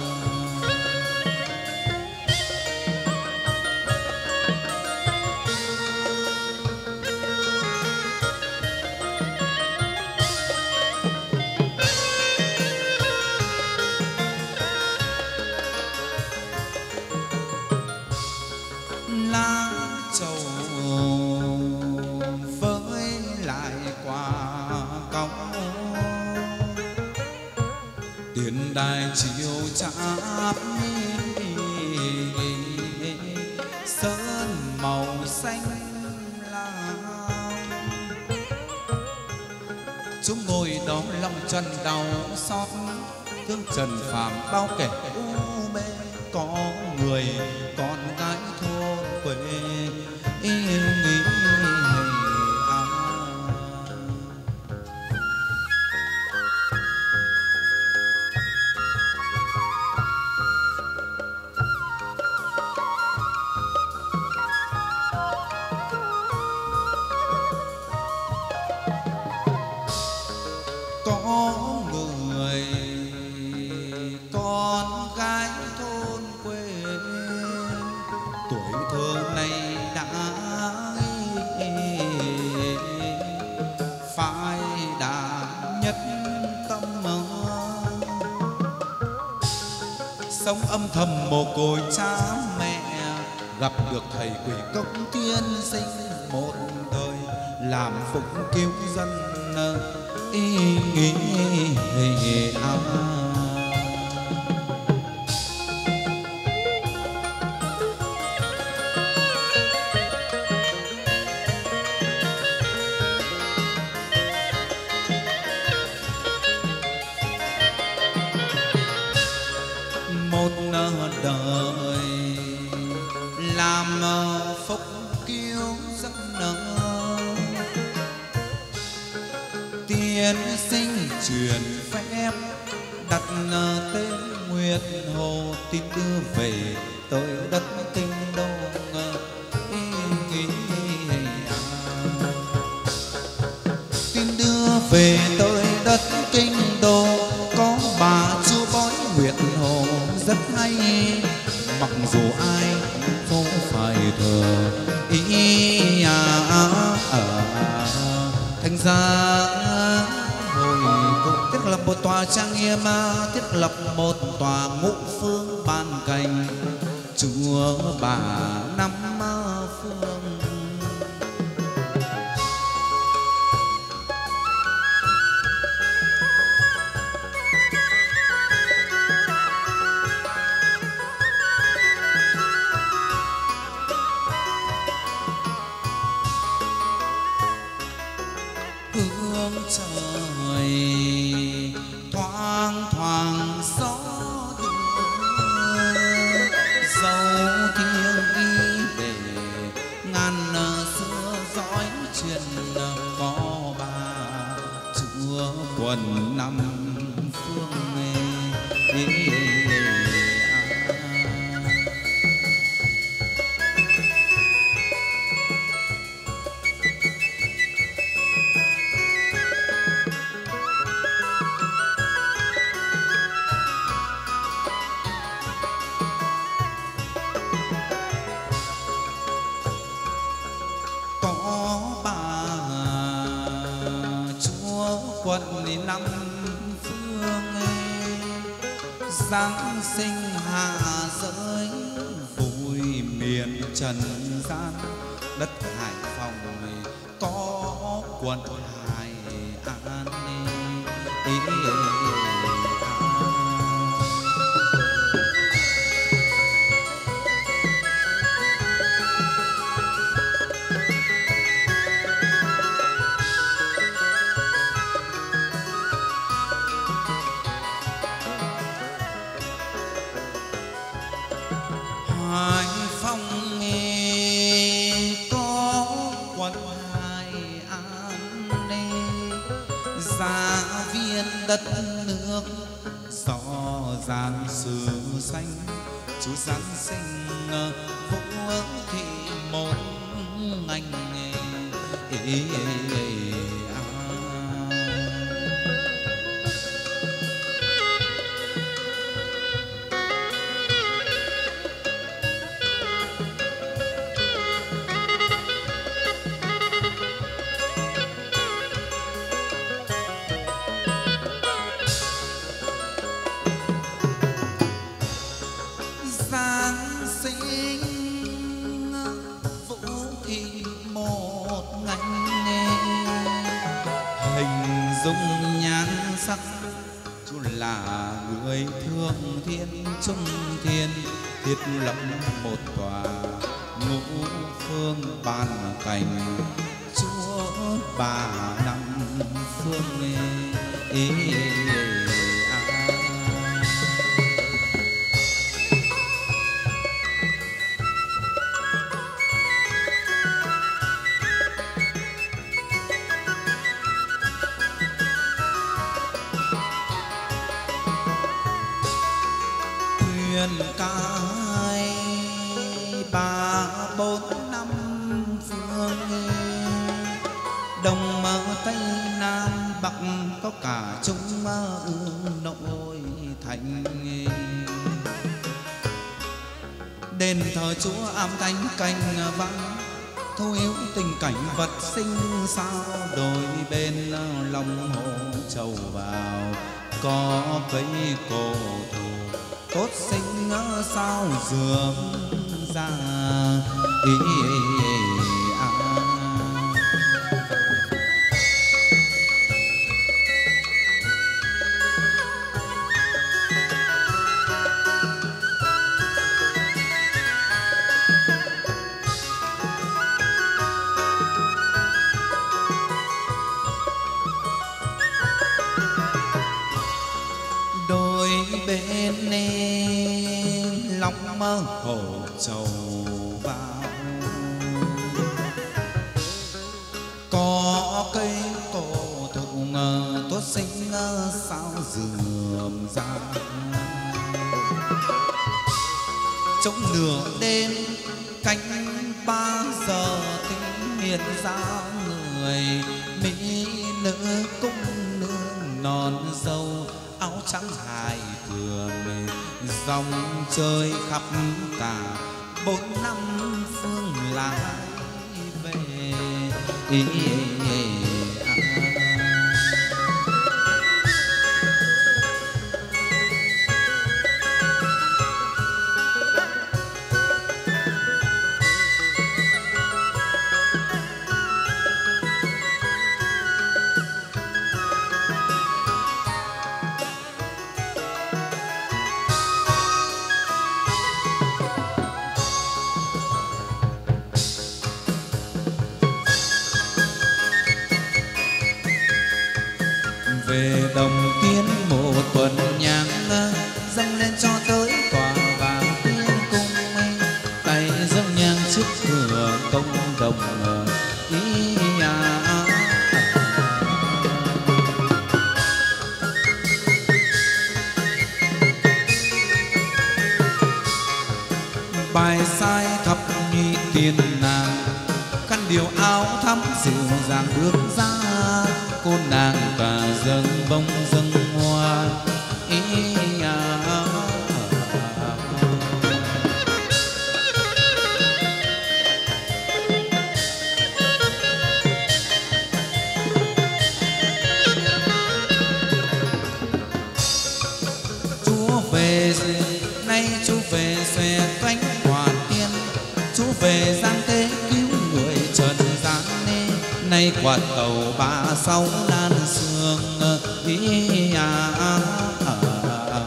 Lá trầu với lại quả cau, tiền đài chiều cháp sơn màu xanh lam. Chúng ngồi đó lòng trần đau xót, thương trần phàm bao kẻ u mê. Có người con gái thôn quê ý, ý, ý, à. Có người con gái thôn quê tuổi thơ này đã phải đã nhất tâm, sống âm thầm mồ côi cha mẹ, gặp được thầy quỷ công tiên sinh một đời làm phụng cứu dân. Ý, ý, ý, ý, à. Một đời làm phúc kiêu dân nợ, tiên sinh truyền phép đặt tên Nguyệt Hồ, tin đưa về tới đất Kinh Đô. Tin đưa về tới đất Kinh Đô, có bà chúa bói Nguyệt Hồ rất hay, mặc dù ai cũng phải thờ ý à, à, à, à. Thành ra hồi cũng thiết lập một tòa trang nghiêm, thiết lập một tòa ngũ phương ban cảnh, chùa Bà Năm Phương. Hương trời thoang thoảng gió đưa, dấu thiêng đi về ngàn xưa dõi truyền có bà chúa quần năm phương ê, ê, ê, ê. Năm phương giáng sinh hạ giới, vui miền trần gian. Đất Hải Phòng có quận Hải An. Ý, ý, ý, ý. Hải Phòng có quận Hải An, gia viên đất nước do giang sử xanh. Chú Giáng sinh vũ thị một ngành ê, ê, ê, à. Giáng sinh vũ thị một ngành, hình dung nhan sắc chú là người thương thiên trung thiên, thiết lập một tòa ngũ phương ban cảnh, chúa Bà Năm Phương ê, ê, ê, à. Huyền cai ba bốn năm phương, đông tây nam bắc có cả chúng nội thành. Đền thờ chúa am thánh canh vắng, thu yếu tình cảnh vật sinh sao. Đôi bên lòng hồ trầu vào, có cây cổ thụ tốt sinh sao dường ra. Ý, ý, ý, à. Đôi bên lòng mơ hồ trầu vào, có cây cổ thụ sốt sinh sao dườm ra. Trong nửa đêm cánh ba giờ tiếng miền giao người, mỹ nữ cung nương non dâu áo trắng hài thường, dòng chơi khắp cả bốn năm phương lại về. Ý, ý, ý, à. Về đồng tiên một tuần nhang dâng lên cho tới tòa vàng tiên cung, tay dâng nhang trước cửa công đồng. Ý à, à, à. Bài sai thập nhị tiền nàng, khăn điều áo thắm dịu dàng bước ra, cô nàng cả dâng bông dâng hoa. Ý à, à, à. Chúa về nay, Chúa về xòe cánh hoàn tiên, Chúa về giang thế cứu người trần gian. Nay quạt tàu ba sáu lan sương. Ý à, à, à, à.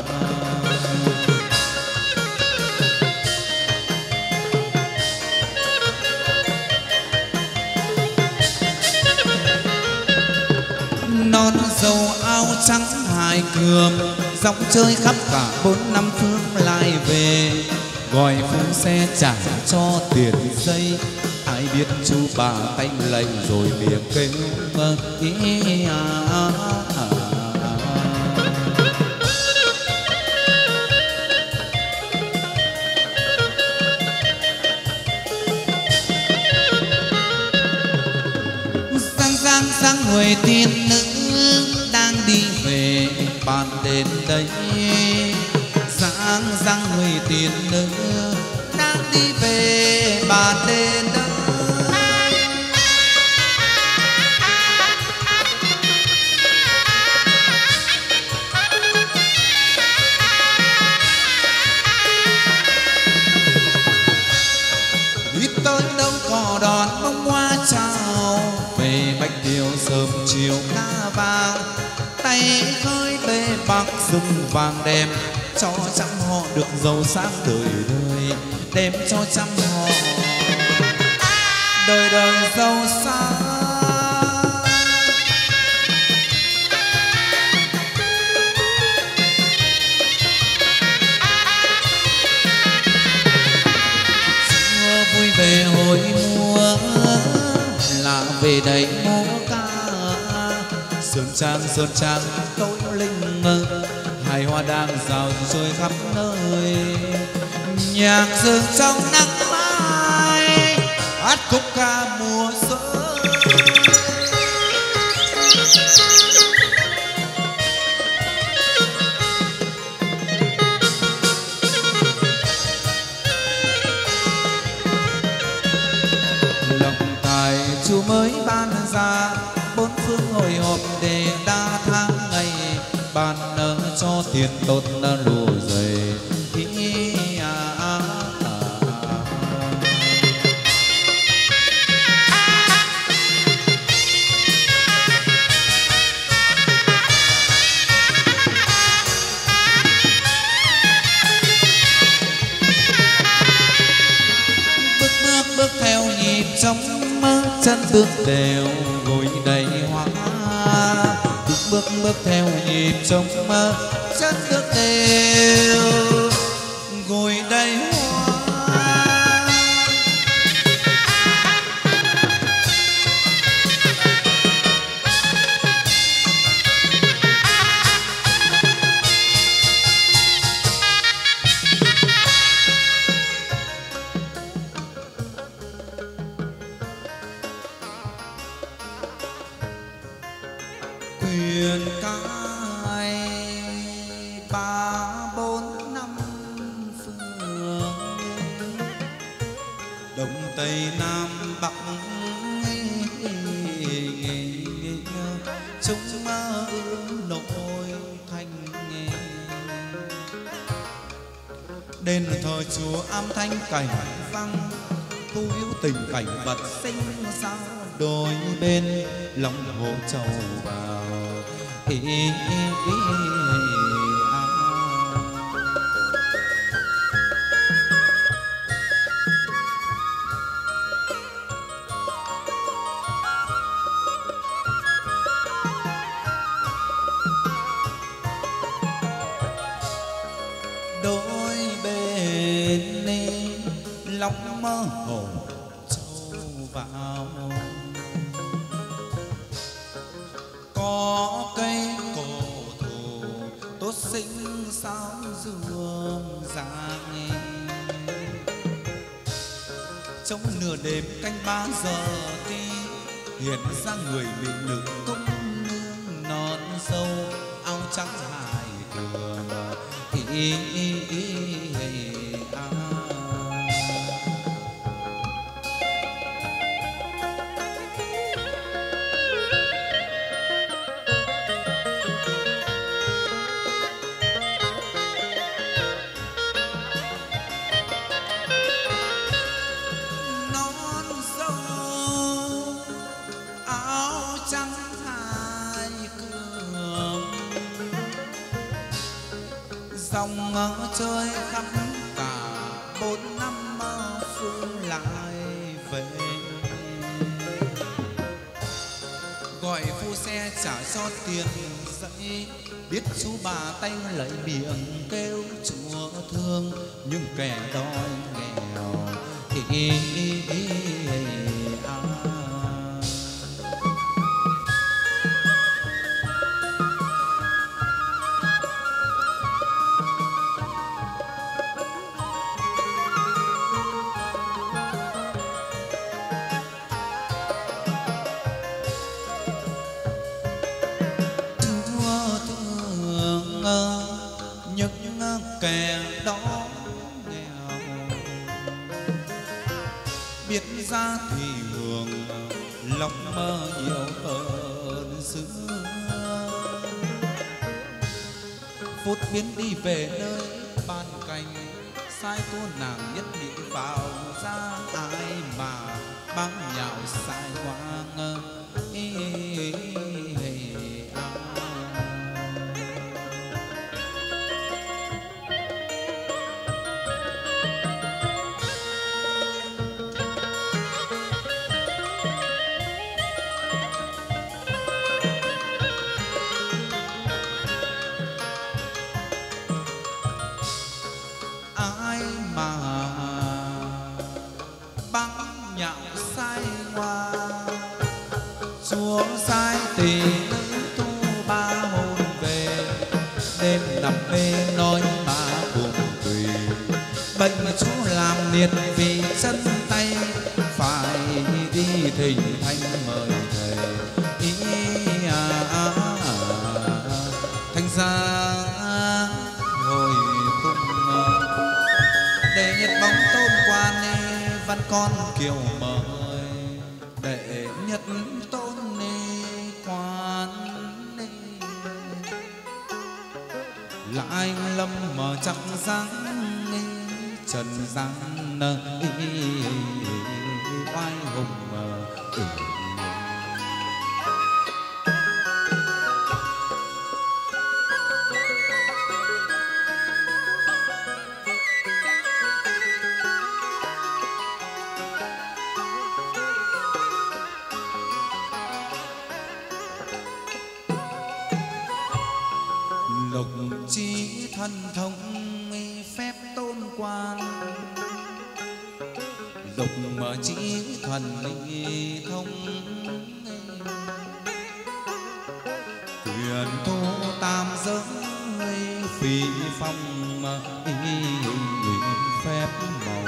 Non dâu áo trắng hài cườm, dòng chơi khắp cả bốn năm phương lại về, gọi phu xe trả cho tiền dây. Ai biết chú bà tay lệnh rồi miệng kêu ý à, à, à. Giang giang giang người tiên nữ đang đi về bàn đến đây. Giang giang người tiên nữ đang đi về bàn đến đây. Đón bông hoa chào về bạch điều sớm chiều ca vàng, tay khơi bê bạc rừng vàng đem cho trăm họ được giàu sang đời đời, đem cho trăm họ đời đời giàu sang. Vui về hồi mùa là về đầy múa ca, sơn trang sơn trang tối linh, hài hoa đang rào rơi khắp nơi. Nhạc rừng trong nắng mai, hát khúc ca mùa xuân. Chúa mới ban ra bốn phương hội họp để đa tháng ngày, ban nở cho tiền tốt lùa dày. Ý à, à, à. Bước bước bước theo nhịp trong chân bước đều gối đầy hoa, bước bước bước theo nhịp trong mơ, chân bước đều gối đầy hoa. thuyền cai ba bốn năm phương, đông tây nam bắc chúng mơ nội thành. Đến thời chúa am thanh cảnh vang, thu hữu tình cảnh vật sinh sao đôi bên lòng hồ trầu vào. Ý, ý, ý, à. Đôi bên lòng mơ hồ trầu vào, có cây cổ thụ tốt xinh sao dương dàng. Trong nửa đêm canh ba giờ thì hiện ra người mỹ nữ công nương non sâu áo trắng hài thường. Ý, ý, ý, ý, à. Dòng chơi khắp cả bốn năm phương lại về, gọi phu xe trả cho tiền dãy, biết chú bà tay lấy miệng kêu chúa thương, nhưng kẻ đói nghèo thì ý, ý, ý, à. Những kẻ đó nghèo biết ra thì hưởng, lòng mơ nhiều hơn xưa. Phút biến đi về nơi ban cành, sai cô nàng nhất định vào ra, ai mà bám nhạo sai hoang. Ý, ý, ý, à. Ai mà băng nhạo sai hoa, chúa sai tỷ nữ tu ba hồn về, đêm nằm mê nói ba cùng tùy. Bệnh chú làm liệt vì chân tay, phải đi thỉnh thanh mời thầy. Ý, à, à, à, thành ra hồi cung để nhật bóng tôn quan văn con kiều mời, để nhật tôn quan lại lâm mở chắc răng trần gian oai hùng. Ừ. Lục trí thân thông phép tôn quan, lục mở trí thần thông quyền thu tam giới phi phong phép màu.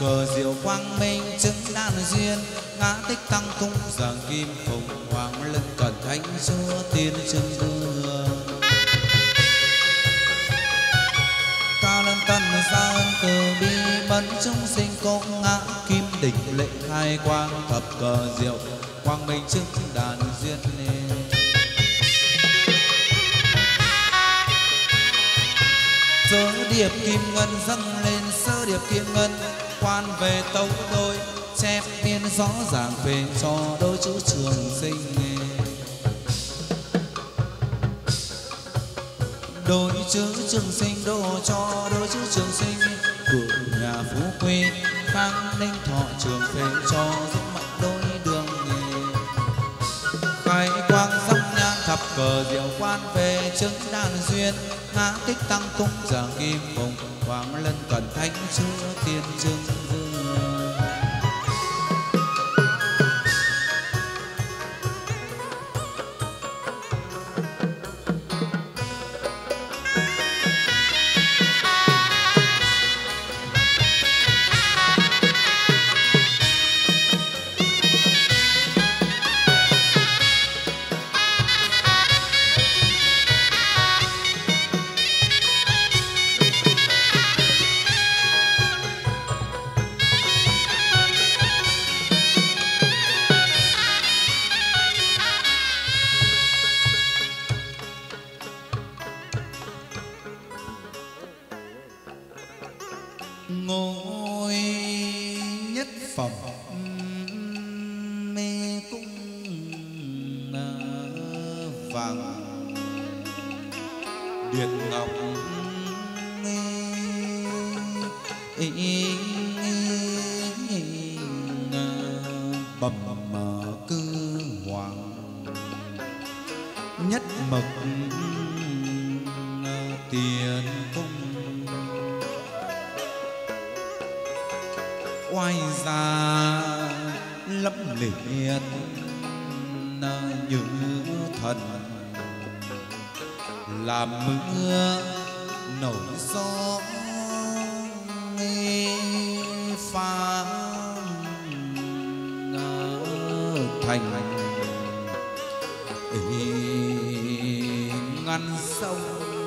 cờ diệu quang minh chứng đan duyên ngã tích tăng cung giảng kim phụng hoàng lân cẩn thánh chúa tiên trưng vương cao lân tân gia ân từ bi bấn chúng sinh công ngã kim đỉnh lệ khai quang thập cờ diệu quang minh chứng đàn duyên nên sơ điệp kim ngân dâng lên sơ điệp kim ngân quan về tấu đôi chép biên rõ ràng về cho đôi chữ trường sinh đôi chữ trường sinh đô cho đôi chữ trường sinh của nhà phú quý khang ninh thọ trường phế cho giúp mặt đôi đường nghề khai quang dòng nhan thập cờ diệu quan về chứng đàn duyên ngã tích tăng cung giảng kim phụng hoàng lân cẩn thánh chúa tiên trưng vương ngôi nhất phẩm mê cung vàng điện ngọc bẩm cư hoàng nhất mực tiền cung oai gia lẫm liệt như thần làm mưa nổi gió phá thành ngăn sông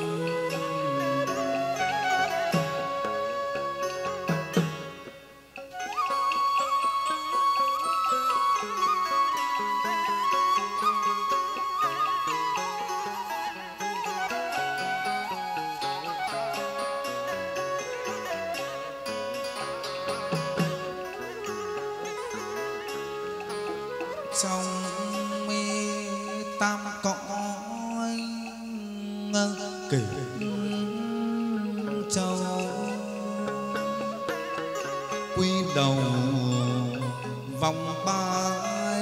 trong mi tam cõi kể châu quy đầu vòng bãi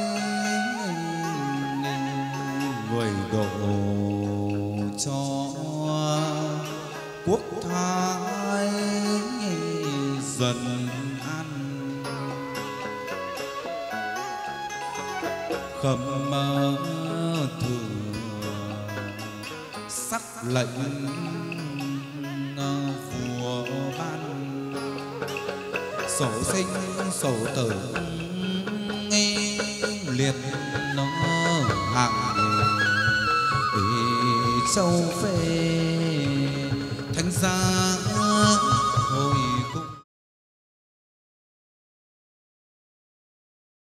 người độ cho quốc thái dần khâm thừa sắc lệnh vua ban sổ sinh sổ tử nghi liệt nó hàng châu phê thánh gia